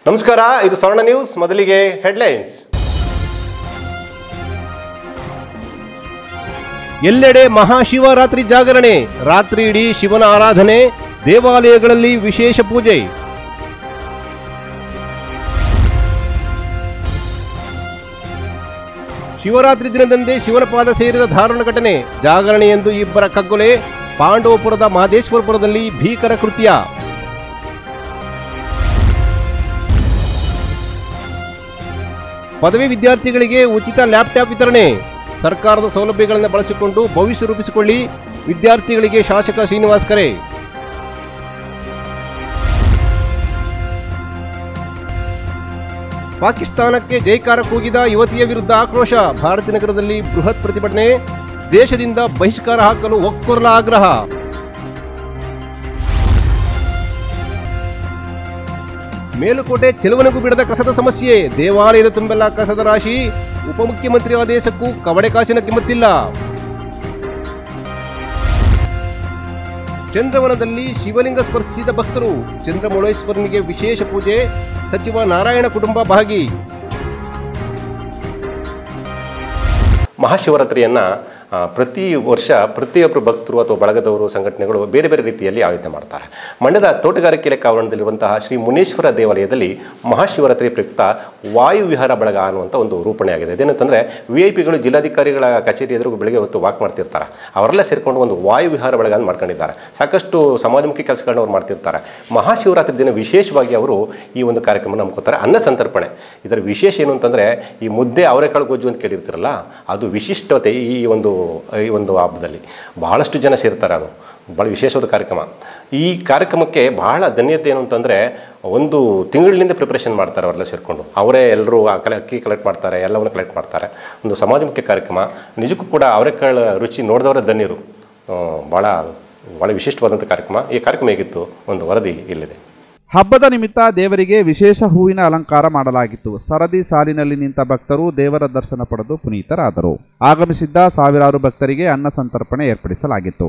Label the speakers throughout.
Speaker 1: ನಮಸ್ಕಾರ, ಇದು ಸ್ವರ್ಣ ನ್ಯೂಸ್. ಮೊದಲಿಗೆ ಹೆಡ್ಲೈನ್ಸ್. ಎಲ್ಲೆಡೆ ಮಹಾಶಿವರಾತ್ರಿ ಜಾಗರಣೆ, ರಾತ್ರಿ ಇಡೀ ಶಿವನ ಆರಾಧನೆ, ದೇವಾಲಯಗಳಲ್ಲಿ ವಿಶೇಷ ಪೂಜೆ. ಶಿವರಾತ್ರಿ ದಿನದಂದೇ ಶಿವನ ಪಾದ ಸೇರಿದ ದಾರುಣ ಘಟನೆ, ಜಾಗರಣೆಯೆಂದು ಇಬ್ಬರ ಕಗ್ಗೊಲೆ, ಪಾಂಡವಪುರದ ಮಹದೇಶ್ವರಪುರದಲ್ಲಿ ಭೀಕರ ಕೃತ್ಯ. ಪದವಿ ವಿದ್ಯಾರ್ಥಿಗಳಿಗೆ ಉಚಿತ ಲ್ಯಾಪ್ಟಾಪ್ ವಿತರಣೆ, ಸರ್ಕಾರದ ಸೌಲಭ್ಯಗಳನ್ನು ಬಳಸಿಕೊಂಡು ಭವಿಷ್ಯ ರೂಪಿಸಿಕೊಳ್ಳಿ, ವಿದ್ಯಾರ್ಥಿಗಳಿಗೆ ಶಾಸಕ ಶ್ರೀನಿವಾಸ್ ಕರೆ. ಪಾಕಿಸ್ತಾನಕ್ಕೆ ಜೈಕಾರ ಕೂಗಿದ ಯುವತಿಯ ವಿರುದ್ಧ ಆಕ್ರೋಶ, ಭಾರತೀನಗರದಲ್ಲಿ ಬೃಹತ್ ಪ್ರತಿಭಟನೆ, ದೇಶದಿಂದ ಬಹಿಷ್ಕಾರ ಹಾಕಲು ಒಕ್ಕೊರಲ ಆಗ್ರಹ. ಮೇಲುಕೋಟೆ ಚೆಲುವನಿಗೂ ಬಿಡದ ಕಸದ ಸಮಸ್ಯೆ, ದೇವಾಲಯದ ತುಂಬೆಲ್ಲ ಕಸದ ರಾಶಿ, ಉಪಮುಖ್ಯಮಂತ್ರಿ ಆದೇಶಕ್ಕೂ ಕವಡೆ ಕಾಸಿನ ಕಿಮ್ಮತ್ತಿಲ್ಲ. ಚಂದ್ರವನದಲ್ಲಿ ಶಿವಲಿಂಗ ಸ್ಪರ್ಶಿಸಿದ ಭಕ್ತರು, ಚಂದ್ರಮೌಳೇಶ್ವರನಿಗೆ ವಿಶೇಷ ಪೂಜೆ, ಸಚಿವ ನಾರಾಯಣ ಕುಟುಂಬ ಭಾಗಿ. ಮಹಾಶಿವರಾತ್ರಿಯನ್ನ ಪ್ರತಿ ವರ್ಷ ಪ್ರತಿಯೊಬ್ಬರು ಭಕ್ತರು ಅಥವಾ ಬಳಗದವರು ಸಂಘಟನೆಗಳು ಬೇರೆ ಬೇರೆ ರೀತಿಯಲ್ಲಿ ಆಯೋಜನೆ ಮಾಡ್ತಾರೆ. ಮಂಡ್ಯದ ತೋಟಗಾರಿಕೆ ಇಲಾಖೆ ಆವರಣದಲ್ಲಿರುವಂತಹ ಶ್ರೀ ಮುನೇಶ್ವರ ದೇವಾಲಯದಲ್ಲಿ ಮಹಾಶಿವರಾತ್ರಿ ಪ್ರಯುಕ್ತ ವಾಯುವಿಹಾರ ಬಳಗ ಅನ್ನುವಂಥ ಒಂದು ರೂಪಣೆಯಾಗಿದೆ. ಇದೇನಂತಂದರೆ VIP ಗಳು ಜಿಲ್ಲಾಧಿಕಾರಿಗಳ ಕಚೇರಿ ಎದುರು ಬೆಳಗ್ಗೆ ಹೊತ್ತು ವಾಕ್ ಮಾಡ್ತಿರ್ತಾರೆ. ಅವರೆಲ್ಲ ಸೇರಿಕೊಂಡು ಒಂದು ವಾಯುವಿಹಾರ ಬಳಗ ಮಾಡ್ಕೊಂಡಿದ್ದಾರೆ. ಸಾಕಷ್ಟು ಸಮಾಜಮುಖಿ ಕೆಲಸಗಳನ್ನ ಅವ್ರು ಮಾಡ್ತಿರ್ತಾರೆ. ಮಹಾಶಿವರಾತ್ರಿ ದಿನ ವಿಶೇಷವಾಗಿ ಅವರು ಈ ಒಂದು ಕಾರ್ಯಕ್ರಮ ನಂಬ್ಕೋತಾರೆ. ಅನ್ನ ಸಂತರ್ಪಣೆ, ಇದರ ವಿಶೇಷ ಏನು ಅಂತಂದರೆ ಈ ಮುದ್ದೆ ಅವರೆಕಾಳು ಗೊಜ್ಜು ಅಂತ ಕೇಳಿರ್ತಿರಲ್ಲ, ಅದು ವಿಶಿಷ್ಟತೆ ಈ ಒಂದು ಹಬ್ಬದಲ್ಲಿ ಬಹಳಷ್ಟು ಜನ ಸೇರ್ತಾರೆ. ಅದು ಭಾಳ ವಿಶೇಷವಾದ ಕಾರ್ಯಕ್ರಮ. ಈ ಕಾರ್ಯಕ್ರಮಕ್ಕೆ ಬಹಳ ಧನ್ಯತೆ ಏನು ಅಂತಂದರೆ ಒಂದು ತಿಂಗಳಿಂದ ಪ್ರಿಪ್ರೇಷನ್ ಮಾಡ್ತಾರೆ. ಅವರೆಲ್ಲ ಸೇರಿಕೊಂಡು ಅವರೇ ಎಲ್ಲರೂ ಅಕ್ಕಿ ಕಲೆಕ್ಟ್ ಮಾಡ್ತಾರೆ, ಎಲ್ಲವನ್ನು ಕಲೆಕ್ಟ್ ಮಾಡ್ತಾರೆ. ಒಂದು ಸಮಾಜಮುಖಿ ಕಾರ್ಯಕ್ರಮ. ನಿಜಕ್ಕೂ ಕೂಡ ಅವರೆಕಾಳು ರುಚಿ ನೋಡಿದವರ ಧನ್ಯರು. ಭಾಳ ವಿಶಿಷ್ಟವಾದಂಥ ಕಾರ್ಯಕ್ರಮ. ಈ ಕಾರ್ಯಕ್ರಮ ಹೇಗಿತ್ತು, ಒಂದು ವರದಿ ಇಲ್ಲಿದೆ.
Speaker 2: ಹಬ್ಬದ ನಿಮಿತ್ತ ದೇವರಿಗೆ ವಿಶೇಷ ಹೂವಿನ ಅಲಂಕಾರ ಮಾಡಲಾಗಿತ್ತು. ಸರದಿ ಸಾಲಿನಲ್ಲಿ ನಿಂತ ಭಕ್ತರು ದೇವರ ದರ್ಶನ ಪಡೆದು ಪುನೀತರಾದರು. ಆಗಮಿಸಿದ್ದ ಸಾವಿರಾರು ಭಕ್ತರಿಗೆ ಅನ್ನ ಸಂತರ್ಪಣೆ ಏರ್ಪಡಿಸಲಾಗಿತ್ತು.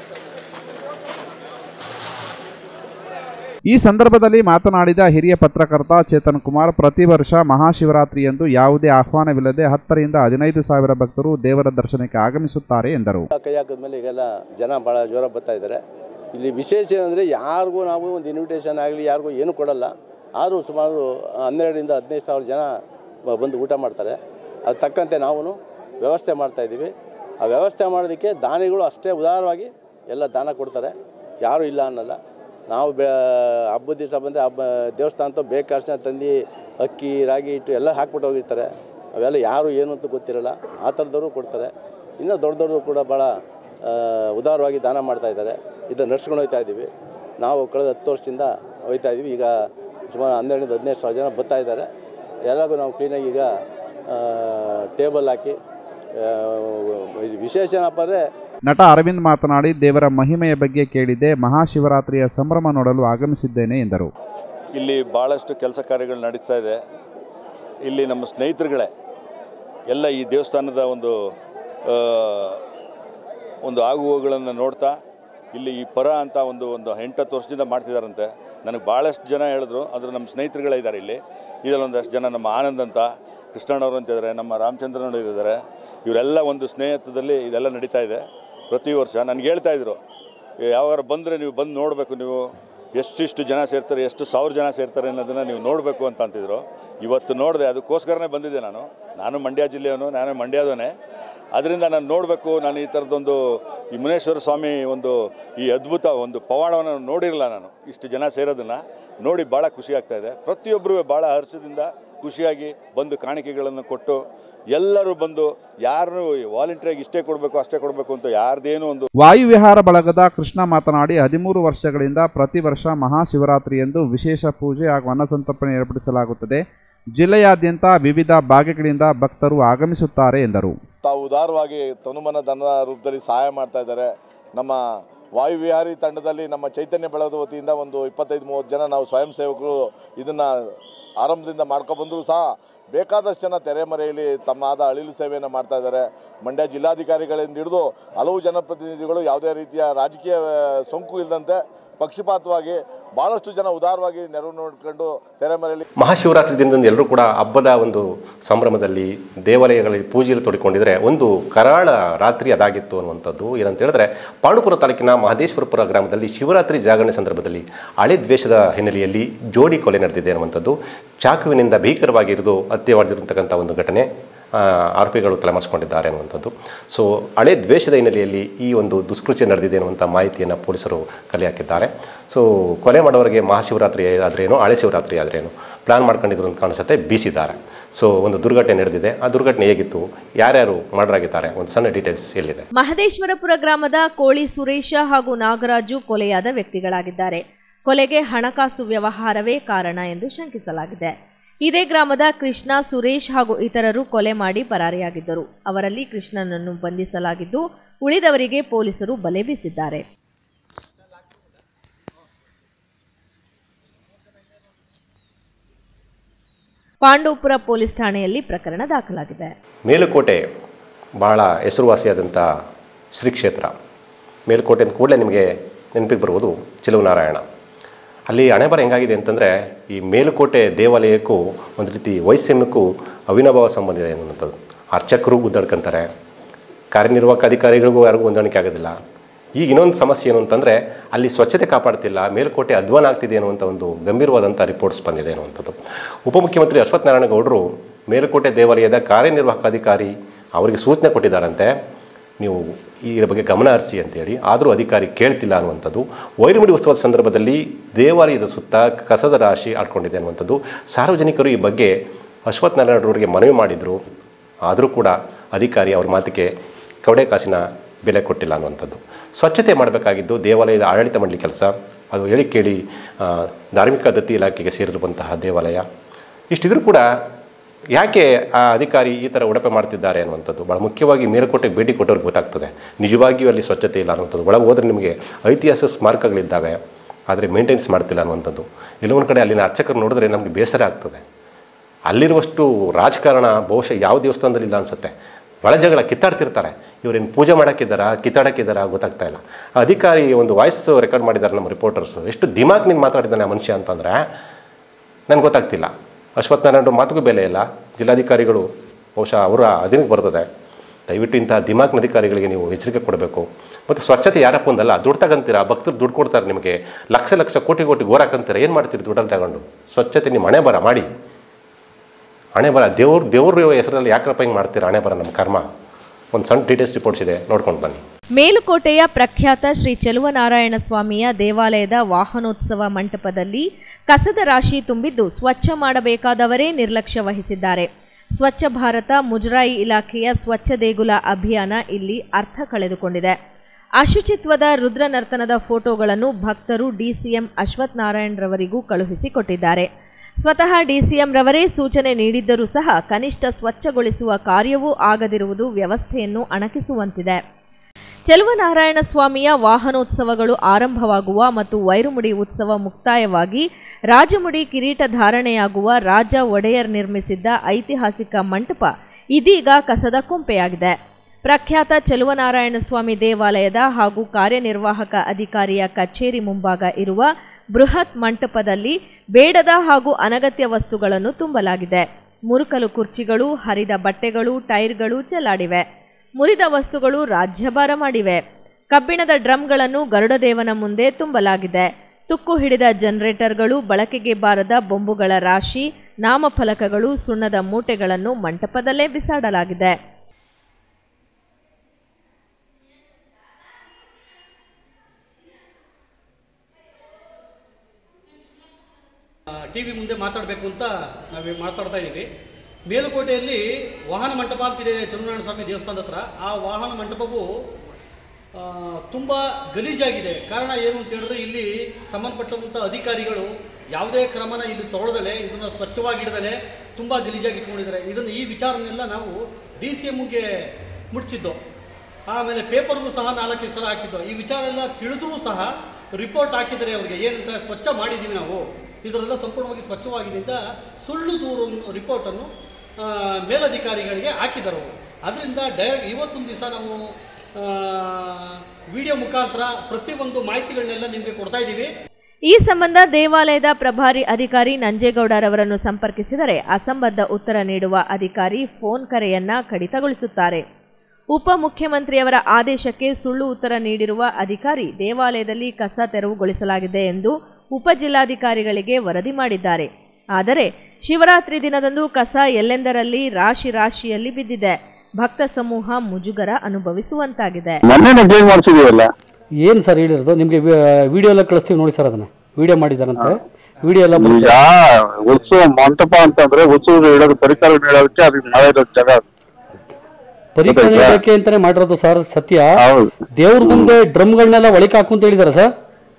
Speaker 2: ಈ ಸಂದರ್ಭದಲ್ಲಿ ಮಾತನಾಡಿದ ಹಿರಿಯ ಪತ್ರಕರ್ತ ಚೇತನ್ ಕುಮಾರ್, ಪ್ರತಿ ವರ್ಷ ಮಹಾಶಿವರಾತ್ರಿಯಂದು ಯಾವುದೇ ಆಹ್ವಾನವಿಲ್ಲದೆ 10 ರಿಂದ 15 ಸಾವಿರ ಭಕ್ತರು ದೇವರ ದರ್ಶನಕ್ಕೆ ಆಗಮಿಸುತ್ತಾರೆ ಎಂದರು.
Speaker 3: ಕೈ ಹಾಕಿದ ಮೇಲೆ ಈಗೆಲ್ಲ ಜನ ಭಾಳ ಜೋರ ಬರ್ತಾ ಇದ್ದಾರೆ. ಇಲ್ಲಿ ವಿಶೇಷ ಏನಂದರೆ ಯಾರಿಗೂ ನಾವು ಒಂದು ಇನ್ವಿಟೇಷನ್ ಆಗಲಿ ಯಾರಿಗೂ ಏನೂ ಕೊಡಲ್ಲ. ಆದರೂ ಸುಮಾರು 12 ರಿಂದ 15 ಸಾವಿರ ಜನ ಬಂದು ಊಟ ಮಾಡ್ತಾರೆ. ಅದು ತಕ್ಕಂತೆ ನಾವು ವ್ಯವಸ್ಥೆ ಮಾಡ್ತಾಯಿದ್ದೀವಿ. ಆ ವ್ಯವಸ್ಥೆ ಮಾಡೋದಕ್ಕೆ ದಾನಿಗಳು ಅಷ್ಟೇ ಉದಾರವಾಗಿ ಎಲ್ಲ ದಾನ ಕೊಡ್ತಾರೆ, ಯಾರೂ ಇಲ್ಲ ಅನ್ನಲ್ಲ. ನಾವು ಹಬ್ಬದ ದಿವಸ ಬಂದರೆ ದೇವಸ್ಥಾನ ಬೇಕಾದಷ್ಟು ತಂದು ಅಕ್ಕಿ ರಾಗಿ ಹಿಟ್ಟು ಎಲ್ಲ ಹಾಕ್ಬಿಟ್ಟು ಹೋಗಿರ್ತಾರೆ. ಅವೆಲ್ಲ ಯಾರು ಏನು ಅಂತ ಗೊತ್ತಿರಲ್ಲ. ಆ ಥರದವರು ಕೊಡ್ತಾರೆ. ಇನ್ನೂ ದೊಡ್ಡದವರು ಕೂಡ ಭಾಳ ಉದಾರವಾಗಿ ದಾನ ಮಾಡ್ತಾಯಿದ್ದಾರೆ. ಇದನ್ನು ನಡ್ಸ್ಕೊಂಡು ಹೋಗ್ತಾ ಇದ್ದೀವಿ. ನಾವು ಕಳೆದ 10 ವರ್ಷದಿಂದ ಹೋಗ್ತಾ ಇದ್ದೀವಿ. ಈಗ ಸುಮಾರು 12 ರಿಂದ 15 ಸಾವಿರ ಜನ ಬರ್ತಾ ಇದ್ದಾರೆ. ಎಲ್ಲರಿಗೂ ನಾವು ಕ್ಲೀನಾಗಿ ಈಗ ಟೇಬಲ್ ಹಾಕಿ ವಿಶೇಷ ಏನಪ್ಪ ಅಂದರೆ
Speaker 2: ನಟ ಅರವಿಂದ್ ಮಾತನಾಡಿ, ದೇವರ ಮಹಿಮೆಯ ಬಗ್ಗೆ ಕೇಳಿದೆ, ಮಹಾಶಿವರಾತ್ರಿಯ ಸಂಭ್ರಮ ನೋಡಲು ಆಗಮಿಸಿದ್ದೇನೆ ಎಂದರು.
Speaker 4: ಇಲ್ಲಿ ಭಾಳಷ್ಟು ಕೆಲಸ ಕಾರ್ಯಗಳು ನಡೀತಾ ಇದೆ. ಇಲ್ಲಿ ನಮ್ಮ ಸ್ನೇಹಿತರುಗಳೇ ಎಲ್ಲ ಈ ದೇವಸ್ಥಾನದ ಒಂದು ಆಗುಹೋಗುಗಳನ್ನು ನೋಡ್ತಾ ಇಲ್ಲಿ ಈ ಪರ ಅಂತ ಒಂದು 8-10 ವರ್ಷದಿಂದ ಮಾಡ್ತಿದ್ದಾರಂತೆ. ನನಗೆ ಭಾಳಷ್ಟು ಜನ ಹೇಳಿದ್ರು. ಆದರೆ ನಮ್ಮ ಸ್ನೇಹಿತರುಗಳೇ ಇದ್ದಾರೆ ಇಲ್ಲಿ. ಇದರಲ್ಲಿ ಒಂದಷ್ಟು ಜನ ನಮ್ಮ ಆನಂದ್ ಅಂತ, ಕೃಷ್ಣಣ್ಣವರು ಅಂತ ಇದ್ದಾರೆ, ನಮ್ಮ ರಾಮಚಂದ್ರನವರು ಇದ್ದಾರೆ. ಇವರೆಲ್ಲ ಒಂದು ಸ್ನೇಹಿತದಲ್ಲಿ ಇದೆಲ್ಲ ನಡೀತಾ ಇದೆ. ಪ್ರತಿ ವರ್ಷ ನನಗೆ ಹೇಳ್ತಾಯಿದ್ರು, ಯಾವಾಗ ಬಂದರೆ ನೀವು ಬಂದು ನೋಡಬೇಕು, ನೀವು ಎಷ್ಟಿಷ್ಟು ಜನ ಸೇರ್ತಾರೆ, ಎಷ್ಟು 1000 ಜನ ಸೇರ್ತಾರೆ ಅನ್ನೋದನ್ನು ನೀವು ನೋಡಬೇಕು ಅಂತ ಅಂತಿದ್ರು. ಇವತ್ತು ನೋಡಿದೆ, ಅದಕ್ಕೋಸ್ಕರನೇ ಬಂದಿದ್ದೆ. ನಾನು ಮಂಡ್ಯ ಜಿಲ್ಲೆಯವನು, ನಾನು ಮಂಡ್ಯದವನೇ. ಅದರಿಂದ ನಾನು ನೋಡಬೇಕು, ನಾನು ಈ ಥರದ್ದೊಂದು ಈ ಮುನೇಶ್ವರ ಸ್ವಾಮಿ ಈ ಅದ್ಭುತ ಪವಾಡವನ್ನು ನೋಡಿರಲ್ಲ. ನಾನು ಇಷ್ಟು ಜನ ಸೇರೋದನ್ನು ನೋಡಿ ಭಾಳ ಖುಷಿ ಆಗ್ತಾಯಿದೆ. ಪ್ರತಿಯೊಬ್ಬರೂ ಭಾಳ ಹರ್ಷದಿಂದ ಖುಷಿಯಾಗಿ ಬಂದು ಕಾಣಿಕೆಗಳನ್ನು ಕೊಟ್ಟು ಎಲ್ಲರೂ ಬಂದು ಯಾರು ವಾಲಂಟಿಯರಾಗಿ ಇಷ್ಟೇ ಕೊಡಬೇಕು ಅಷ್ಟೇ ಕೊಡಬೇಕು ಅಂತ ಯಾರ್ದೇನು ಒಂದು.
Speaker 2: ವಾಯುವಿಹಾರ ಬಳಗದ ಕೃಷ್ಣ ಮಾತನಾಡಿ, 13 ವರ್ಷಗಳಿಂದ ಪ್ರತಿ ವರ್ಷ ಮಹಾಶಿವರಾತ್ರಿಯಂದು ವಿಶೇಷ ಪೂಜೆ ಹಾಗೂ ಅನ್ನಸಂತರ್ಪಣೆ ಏರ್ಪಡಿಸಲಾಗುತ್ತದೆ. ಜಿಲ್ಲೆಯಾದ್ಯಂತ ವಿವಿಧ ಭಾಗಗಳಿಂದ ಭಕ್ತರು ಆಗಮಿಸುತ್ತಾರೆ ಎಂದರು.
Speaker 5: ತಾವು ಉದಾರವಾಗಿ ತನುಮನ ಧನದ ರೂಪದಲ್ಲಿ ಸಹಾಯ ಮಾಡ್ತಾ ಇದ್ದಾರೆ. ನಮ್ಮ ವಾಯುವಿಹಾರಿ ತಂಡದಲ್ಲಿ ನಮ್ಮ ಚೈತನ್ಯ ಬಳಗದ ವತಿಯಿಂದ ಒಂದು 25-30 ಜನ ನಾವು ಸ್ವಯಂ ಸೇವಕರು ಇದನ್ನು ಆರಂಭದಿಂದ ಮಾಡ್ಕೊಬಂದರೂ ಸಹ ಬೇಕಾದಷ್ಟು ಜನ ತೆರೆಮರೆಯಲ್ಲಿ ತಮ್ಮ ಆದ ಅಳಿಲು ಸೇವೆಯನ್ನು ಮಾಡ್ತಾ ಇದ್ದಾರೆ. ಮಂಡ್ಯ ಜಿಲ್ಲಾಧಿಕಾರಿಗಳಿಂದ ಹಿಡಿದು ಹಲವು ಜನಪ್ರತಿನಿಧಿಗಳು ಯಾವುದೇ ರೀತಿಯ ರಾಜಕೀಯ ಸೋಂಕು ಇಲ್ಲದಂತೆ ಪಕ್ಷಪಾತವಾಗಿ ಭಾಳಷ್ಟು ಜನ ಉದಾರವಾಗಿ ನೆರವು ನೋಡಿಕೊಂಡು ತೆರೆಮರೆಯಲ್ಲಿ
Speaker 1: ಮಹಾಶಿವರಾತ್ರಿ ದಿನದಂದು ಎಲ್ಲರೂ ಕೂಡ ಹಬ್ಬದ ಒಂದು ಸಂಭ್ರಮದಲ್ಲಿ ದೇವಾಲಯಗಳಲ್ಲಿ ಪೂಜೆಯಲ್ಲಿ ತೊಡಕೊಂಡಿದ್ರೆ ಒಂದು ಕರಾಳ ರಾತ್ರಿ ಅದಾಗಿತ್ತು ಅನ್ನುವಂಥದ್ದು. ಏನಂತ ಹೇಳಿದ್ರೆ ಪಾಂಡುಪುರ ತಾಲೂಕಿನ ಮಹದೇಶ್ವರಪುರ ಗ್ರಾಮದಲ್ಲಿ ಶಿವರಾತ್ರಿ ಜಾಗರಣೆ ಸಂದರ್ಭದಲ್ಲಿ ಹಳೆ ದ್ವೇಷದ ಹಿನ್ನೆಲೆಯಲ್ಲಿ ಜೋಡಿ ಕೊಲೆ ನಡೆದಿದೆ ಅನ್ನುವಂಥದ್ದು. ಚಾಕುವಿನಿಂದ ಭೀಕರವಾಗಿರಿದು ಹತ್ಯೆ ಮಾಡಿರತಕ್ಕಂಥ ಒಂದು ಘಟನೆ ಆರೋಪಿಗಳು ತಲೆಮರೆಸಿಕೊಂಡಿದ್ದಾರೆ ಅನ್ನುವಂಥದ್ದು. ಸೊ ಹಳೆ ದ್ವೇಷದ ಹಿನ್ನೆಲೆಯಲ್ಲಿ ಈ ಒಂದು ದುಷ್ಕೃತ್ಯ ನಡೆದಿದೆ ಅನ್ನುವಂಥ ಮಾಹಿತಿಯನ್ನು ಪೊಲೀಸರು ಕಲೆ ಹಾಕಿದ್ದಾರೆ. ಸೊ ಕೊಲೆ ಮಾಡೋರಿಗೆ ಮಹಾಶಿವರಾತ್ರಿ ಆದ್ರೇನು ಹಳೆ ಶಿವರಾತ್ರಿ ಆದ್ರೇನು ಪ್ಲಾನ್ ಮಾಡ್ಕೊಂಡಿದ್ರು ಅಂತ ಕಾಣಿಸುತ್ತೆ, ಬೀಸಿದ್ದಾರೆ. ಸೊ ಒಂದು ದುರ್ಘಟನೆ ನಡೆದಿದೆ. ಆ ದುರ್ಘಟನೆ ಹೇಗಿತ್ತು, ಯಾರ್ಯಾರು ಮರ್ಡರ್ ಆಗಿದ್ದಾರೆ, ಒಂದು ಸಣ್ಣ ಡೀಟೇಲ್ಸ್ ಎಲ್ಲಿದೆ.
Speaker 6: ಮಹದೇಶ್ವರಪುರ ಗ್ರಾಮದ ಕೋಳಿ ಸುರೇಶ ಹಾಗೂ ನಾಗರಾಜು ಕೊಲೆಯಾದ ವ್ಯಕ್ತಿಗಳಾಗಿದ್ದಾರೆ. ಕೊಲೆಗೆ ಹಣಕಾಸು ವ್ಯವಹಾರವೇ ಕಾರಣ ಎಂದು ಶಂಕಿಸಲಾಗಿದೆ. ಇದೇ ಗ್ರಾಮದ ಕೃಷ್ಣ, ಸುರೇಶ್ ಹಾಗೂ ಇತರರು ಕೊಲೆ ಮಾಡಿ ಪರಾರಿಯಾಗಿದ್ದರು. ಅವರಲ್ಲಿ ಕೃಷ್ಣನನ್ನು ಬಂಧಿಸಲಾಗಿದ್ದು ಉಳಿದವರಿಗೆ ಪೊಲೀಸರು ಬಲೆ ಬೀಸಿದ್ದಾರೆ. ಪಾಂಡವಪುರ ಪೊಲೀಸ್ ಠಾಣೆಯಲ್ಲಿ ಪ್ರಕರಣ ದಾಖಲಾಗಿದೆ.
Speaker 1: ಮೇಲುಕೋಟೆ ಬಹಳ ಹೆಸರುವಾಸಿಯಾದಂಥ ಶ್ರೀ ಕ್ಷೇತ್ರ. ಮೇಲುಕೋಟೆ ಅಂತ ಕೂಡಲೇ ನಿಮಗೆ ನೆನಪಿಗೆ ಬರುವುದು ಚೆಲುವನಾರಾಯಣ. ಅಲ್ಲಿ ಹಣೆಬರ ಹೆಂಗಾಗಿದೆ ಅಂತಂದರೆ ಈ ಮೇಲುಕೋಟೆ ದೇವಾಲಯಕ್ಕೂ ಒಂದು ರೀತಿ ವೈಷಮ್ಯಕ್ಕೂ ಅವಿನಾಭಾವ ಸಂಬಂಧ ಇದೆ ಅನ್ನುವಂಥದ್ದು. ಅರ್ಚಕರು ಗುದ್ದಾಡ್ಕೊಂತಾರೆ, ಕಾರ್ಯನಿರ್ವಾಹಕ ಅಧಿಕಾರಿಗಳಿಗೂ ಯಾರಿಗೂ ಹೊಂದಾಣಿಕೆ ಆಗೋದಿಲ್ಲ. ಈಗ ಇನ್ನೊಂದು ಸಮಸ್ಯೆ ಏನು ಅಂತಂದರೆ ಅಲ್ಲಿ ಸ್ವಚ್ಛತೆ ಕಾಪಾಡ್ತಿಲ್ಲ, ಮೇಲುಕೋಟೆ ಅಧ್ವಾನ ಆಗ್ತಿದೆ ಅನ್ನುವಂಥ ಒಂದು ಗಂಭೀರವಾದಂಥ ರಿಪೋರ್ಟ್ಸ್ ಬಂದಿದೆ ಅನ್ನುವಂಥದ್ದು. ಉಪಮುಖ್ಯಮಂತ್ರಿ ಅಶ್ವಥ್ ನಾರಾಯಣ ಗೌಡರು ಮೇಲುಕೋಟೆ ದೇವಾಲಯದ ಕಾರ್ಯನಿರ್ವಾಹಕ ಅಧಿಕಾರಿ ಅವರಿಗೆ ಸೂಚನೆ ಕೊಟ್ಟಿದ್ದಾರಂತೆ, ನೀವು ಈ ಬಗ್ಗೆ ಗಮನ ಹರಿಸಿ ಅಂತೇಳಿ. ಆದರೂ ಅಧಿಕಾರಿ ಕೇಳ್ತಿಲ್ಲ ಅನ್ನುವಂಥದ್ದು. ವೈರಮುಡಿ ಉತ್ಸವದ ಸಂದರ್ಭದಲ್ಲಿ ದೇವಾಲಯದ ಸುತ್ತ ಕಸದ ರಾಶಿ ಆಡ್ಕೊಂಡಿದೆ ಅನ್ನುವಂಥದ್ದು. ಸಾರ್ವಜನಿಕರು ಈ ಬಗ್ಗೆ ಅಶ್ವಥ್ ನಾರಾಯಣರವರಿಗೆ ಮನವಿ ಮಾಡಿದರು, ಆದರೂ ಕೂಡ ಅಧಿಕಾರಿ ಅವ್ರ ಮಾತಿಗೆ ಕವಡೆ ಕಾಸಿನ ಬೆಲೆ ಕೊಟ್ಟಿಲ್ಲ ಅನ್ನುವಂಥದ್ದು. ಸ್ವಚ್ಛತೆ ಮಾಡಬೇಕಾಗಿದ್ದು ದೇವಾಲಯದ ಆಡಳಿತ ಮಂಡಳಿ ಕೆಲಸ, ಅದು ಹೇಳಿ ಕೇಳಿ ಧಾರ್ಮಿಕ ದತ್ತಿ ಇಲಾಖೆಗೆ ಸೇರಿರುವಂತಹ ದೇವಾಲಯ. ಇಷ್ಟಿದ್ರೂ ಕೂಡ ಯಾಕೆ ಆ ಅಧಿಕಾರಿ ಈ ಥರ ಉಡಪೆ ಮಾಡ್ತಿದ್ದಾರೆ ಅನ್ನುವಂಥದ್ದು ಭಾಳ ಮುಖ್ಯವಾಗಿ ಮೇಲುಕೋಟೆಗೆ ಭೇಟಿ ಕೊಟ್ಟವ್ರಿಗೆ ಗೊತ್ತಾಗ್ತದೆ. ನಿಜವಾಗಿಯೂ ಅಲ್ಲಿ ಸ್ವಚ್ಛತೆ ಇಲ್ಲ ಅನ್ನುವಂಥದ್ದು. ಒಳಗೆ ಹೋದರೆ ನಿಮಗೆ ಐತಿಹಾಸಿಕ ಸ್ಮಾರಕಗಳಿದ್ದಾವೆ, ಆದರೆ ಮೇಂಟೆನೆನ್ಸ್ ಮಾಡ್ತಿಲ್ಲ ಅನ್ನುವಂಥದ್ದು. ಎಲ್ಲೊಂದು ಕಡೆ ಅಲ್ಲಿನ ಅರ್ಚಕರು ನೋಡಿದ್ರೆ ನಮಗೆ ಬೇಸರ ಆಗ್ತದೆ. ಅಲ್ಲಿರುವಷ್ಟು ರಾಜಕಾರಣ ಬಹುಶಃ ಯಾವ ದೇವಸ್ಥಾನದಲ್ಲಿ ಇಲ್ಲ ಅನಿಸುತ್ತೆ. ಒಳ ಜಗಳ ಕಿತ್ತಾಡ್ತಿರ್ತಾರೆ. ಇವರೇನು ಪೂಜೆ ಮಾಡೋಕ್ಕಿದ್ದಾರಾ ಕಿತ್ತಾಡೋಕ್ಕಿದ್ದಾರಾ ಗೊತ್ತಾಗ್ತಾ ಇಲ್ಲ. ಅಧಿಕಾರಿ ಒಂದು ವಾಯ್ಸ್ ರೆಕಾರ್ಡ್ ಮಾಡಿದ್ದಾರೆ ನಮ್ಮ ರಿಪೋರ್ಟರ್ಸು. ಎಷ್ಟು ದಿಮಾಕ್ನಿಂದ ಮಾತಾಡಿದ್ದಾನೆ ಆ ಮನುಷ್ಯ ಅಂತಂದರೆ ನನಗೆ ಗೊತ್ತಾಗ್ತಿಲ್ಲ. ಅಶ್ವಥ್ ನಾರಾಯಣರು ಮಾತುಗೂ ಬೆಲೆ ಇಲ್ಲ. ಜಿಲ್ಲಾಧಿಕಾರಿಗಳು ಬಹುಶಃ ಅವರ ಅಧೀನಕ್ಕೆ ಬರ್ತದೆ. ದಯವಿಟ್ಟು ಇಂಥ ದಿಮಾಕ್ನ ಅಧಿಕಾರಿಗಳಿಗೆ ನೀವು ಎಚ್ಚರಿಕೆ ಕೊಡಬೇಕು. ಮತ್ತು ಸ್ವಚ್ಛತೆ ಯಾರಪ್ಪ ಒಂದಲ್ಲ, ದುಡ್ಡು ತಗೊಂತೀರಾ, ಭಕ್ತರು ದುಡ್ಡು ಕೊಡ್ತಾರೆ ನಿಮಗೆ, ಲಕ್ಷ ಲಕ್ಷ ಕೋಟಿ ಕೋಟಿ ಗೋರ್ ಹಾಕಂತೀರ, ಏನು ಮಾಡ್ತೀರಿ ದುಡ್ಡಲ್ಲಿ ತಗೊಂಡು? ಸ್ವಚ್ಛತೆ ನಿಮ್ಮ ಹಣೆ ಬರ ಮಾಡಿ. ಹಣೆ ಬರ ದೇವ್ರ ಹೆಸರಲ್ಲಿ ಯಾಕಪ್ಪ ಹಿಂಗೆ ಮಾಡ್ತೀರಾ? ಹಣೆ ಬರ ನಮ್ಮ ಕರ್ಮ. ಒಂದು ಸಣ್ಣ ಡೀಟೇಲ್ಸ್ ರಿಪೋರ್ಟ್ಸ್ ಇದೆ, ನೋಡ್ಕೊಂಡು ಬನ್ನಿ.
Speaker 6: ಮೇಲುಕೋಟೆಯ ಪ್ರಖ್ಯಾತ ಶ್ರೀ ಚೆಲುವನಾರಾಯಣ ಸ್ವಾಮಿಯ ದೇವಾಲಯದ ವಾಹನೋತ್ಸವ ಮಂಟಪದಲ್ಲಿ ಕಸದ ರಾಶಿ ತುಂಬಿದ್ದು ಸ್ವಚ್ಛ ಮಾಡಬೇಕಾದವರೇ ನಿರ್ಲಕ್ಷ್ಯ ವಹಿಸಿದ್ದಾರೆ. ಸ್ವಚ್ಛ ಭಾರತ ಮುಜರಾಯಿ ಇಲಾಖೆಯ ಸ್ವಚ್ಛ ದೇಗುಲ ಅಭಿಯಾನ ಇಲ್ಲಿ ಅರ್ಥ ಕಳೆದುಕೊಂಡಿದೆ. ಅಶುಚಿತ್ವದ ರುದ್ರ ನರ್ತನದ ಫೋಟೋಗಳನ್ನು ಭಕ್ತರು ಡಿಸಿಎಂ ಅಶ್ವಥ್ ನಾರಾಯಣರವರಿಗೂ ಕಳುಹಿಸಿಕೊಟ್ಟಿದ್ದಾರೆ. ಸ್ವತಃ ಡಿಸಿಎಂ ರವರೇ ಸೂಚನೆ ನೀಡಿದ್ದರೂ ಸಹ ಕನಿಷ್ಠ ಸ್ವಚ್ಛಗೊಳಿಸುವ ಕಾರ್ಯವೂ ಆಗದಿರುವುದು ವ್ಯವಸ್ಥೆಯನ್ನು ಅಣಕಿಸುವಂತಿದೆ. ಚೆಲುವನಾರಾಯಣ ಸ್ವಾಮಿಯ ವಾಹನೋತ್ಸವಗಳು ಆರಂಭವಾಗುವ ಮತ್ತು ವೈರಮುಡಿ ಉತ್ಸವ ಮುಕ್ತಾಯವಾಗಿ ರಾಜಮುಡಿ ಕಿರೀಟ ಧಾರಣೆಯಾಗುವ ರಾಜ ಒಡೆಯರ್ ನಿರ್ಮಿಸಿದ್ದ ಐತಿಹಾಸಿಕ ಮಂಟಪ ಇದೀಗ ಕಸದ ಕೊಂಪೆಯಾಗಿದೆ. ಪ್ರಖ್ಯಾತ ಚೆಲುವನಾರಾಯಣ ಸ್ವಾಮಿ ದೇವಾಲಯದ ಹಾಗೂ ಕಾರ್ಯನಿರ್ವಾಹಕ ಅಧಿಕಾರಿಯ ಕಚೇರಿ ಮುಂಭಾಗ ಇರುವ ಬೃಹತ್ ಮಂಟಪದಲ್ಲಿ ಬೇಡದ ಹಾಗೂ ಅನಗತ್ಯ ವಸ್ತುಗಳನ್ನು ತುಂಬಲಾಗಿದೆ. ಮುರುಕಲು ಕುರ್ಚಿಗಳು, ಹರಿದ ಬಟ್ಟೆಗಳು, ಟೈರ್ಗಳು ಚೆಲ್ಲಾಡಿವೆ. ಮುರಿದ ವಸ್ತುಗಳು ರಾಜ್ಯಭಾರ ಮಾಡಿವೆ. ಕಬ್ಬಿಣದ ಡ್ರಮ್ಗಳನ್ನು ಗರುಡದೇವನ ಮುಂದೆ ತುಂಬಲಾಗಿದೆ. ತುಕ್ಕು ಹಿಡಿದ ಜನರೇಟರ್ಗಳು, ಬಳಕೆಗೆ ಬಾರದ ಬೊಂಬುಗಳ ರಾಶಿ, ನಾಮಫಲಕಗಳು, ಸುಣ್ಣದ ಮೂಟೆಗಳನ್ನು ಮಂಟಪದಲ್ಲೇ ಬಿಸಾಡಲಾಗಿದೆ.
Speaker 7: ಟಿವಿ ಮುಂದೆ ಮಾತಾಡಬೇಕು ಅಂತ ನಾವು ಮಾತಾಡ್ತಾ ಇದ್ದೀವಿ. ಮೇಲುಕೋಟೆಯಲ್ಲಿ ವಾಹನ ಮಂಟಪ ಅಂತಿದೆ ಚೆಲುವನಾರಾಯಣ ಸ್ವಾಮಿ ದೇವಸ್ಥಾನದ ಹತ್ರ. ಆ ವಾಹನ ಮಂಟಪವು ತುಂಬ ಗಲೀಜಾಗಿದೆ. ಕಾರಣ ಏನು ಅಂತ ಹೇಳಿದ್ರೆ ಇಲ್ಲಿ ಸಂಬಂಧಪಟ್ಟಂಥ ಅಧಿಕಾರಿಗಳು ಯಾವುದೇ ಕ್ರಮನ ಇಲ್ಲಿ ತಗೊಳ್ಳದಲೆ, ಇದನ್ನು ಸ್ವಚ್ಛವಾಗಿಡದಲೆ ತುಂಬ ಗಲೀಜಾಗಿ ಇಟ್ಕೊಂಡಿದ್ದಾರೆ. ಈ ವಿಚಾರನೆಲ್ಲ ನಾವು DCMಗೆ ಮುಟ್ಟಿಸಿದ್ದು. ಆಮೇಲೆ ಪೇಪರ್ಗೂ ಸಹ 4 ಸಲ ಹಾಕಿದ್ದು. ಈ ವಿಚಾರ ಎಲ್ಲ ತಿಳಿದ್ರೂ ಸಹ ರಿಪೋರ್ಟ್ ಹಾಕಿದ್ದಾರೆ ಅವರಿಗೆ, ಏನಂತ ಸ್ವಚ್ಛ ಮಾಡಿದ್ದೀವಿ ನಾವು, ಇದರೆಲ್ಲ ಸಂಪೂರ್ಣವಾಗಿ ಸ್ವಚ್ಛವಾಗಿದೆ ಅಂತ ಸುಳ್ಳು ದೂರು ರಿಪೋರ್ಟನ್ನು ಮೇಲಧಿಕಾರಿಗಳಿಗೆ ಹಾಕಿದರು. ಅದರಿಂದ ಇವತ್ತೊಂದು ದಿವಸ ನಾವು ವಿಡಿಯೋ ಮುಖಾಂತರ ಪ್ರತಿಯೊಂದು ಮಾಹಿತಿಗಳನ್ನೆಲ್ಲ ನಿಮಗೆ ಕೊಡ್ತಾ ಇದ್ದೀವಿ.
Speaker 6: ಈ ಸಂಬಂಧ ದೇವಾಲಯದ ಪ್ರಭಾರಿ ಅಧಿಕಾರಿ ನಂಜೇಗೌಡರವರನ್ನು ಸಂಪರ್ಕಿಸಿದರೆ ಅಸಂಬದ್ಧ ಉತ್ತರ ನೀಡುವ ಅಧಿಕಾರಿ ಫೋನ್ ಕರೆಯನ್ನ ಕಡಿತಗೊಳಿಸುತ್ತಾರೆ. ಉಪಮುಖ್ಯಮಂತ್ರಿಯವರ ಆದೇಶಕ್ಕೆ ಸುಳ್ಳು ಉತ್ತರ ನೀಡಿರುವ ಅಧಿಕಾರಿ ದೇವಾಲಯದಲ್ಲಿ ಕಸ ತೆರವುಗೊಳಿಸಲಾಗಿದೆ ಎಂದು ಉಪಜಿಲ್ಲಾಧಿಕಾರಿಗಳಿಗೆ ವರದಿ ಮಾಡಿದ್ದಾರೆ. ಆದರೆ ಶಿವರಾತ್ರಿ ದಿನದಂದು ಕಸ ಎಲ್ಲೆಂದರಲ್ಲಿ ರಾಶಿಯಲ್ಲಿ ಬಿದ್ದಿದೆ. ಭಕ್ತ ಸಮೂಹ ಮುಜುಗರ ಅನುಭವಿಸುವಂತಾಗಿದೆ.
Speaker 8: ಏನು ಸರ್ ಹೇಳಿರೋದು? ನಿಮಗೆ ವಿಡಿಯೋ ಎಲ್ಲ ಕಳಿಸ್ತೀವಿ ನೋಡಿ ಸರ್, ಅದನ್ನ ವಿಡಿಯೋ ಮಾಡಿದಾರಂತೆ. ವಿಡಿಯೋ ಎಲ್ಲ
Speaker 9: ಉತ್ಸವ ಮಂಟಪ ಅಂತಂದ್ರೆ ಉತ್ಸವ ಇಡೋದು ಪರಿಕರ ಇಡೋದಕ್ಕೆ ಅದಕ್ಕೆ ಮಾಡಿರೋ ಜಾಗ,
Speaker 8: ಪರಿಕರ ಇಡೋಕೆ ಅಂತಾನೆ ಮಾಡಿರೋದು ಸರ್. ಸತ್ಯ, ದೇವ್ರ ಮುಂದೆ ಡ್ರಮ್ಗಳನ್ನೆಲ್ಲ ಒಳಕ್ಕೆ ಹಾಕು ಅಂತ ಹೇಳಿದಾರೆ ಸರ್.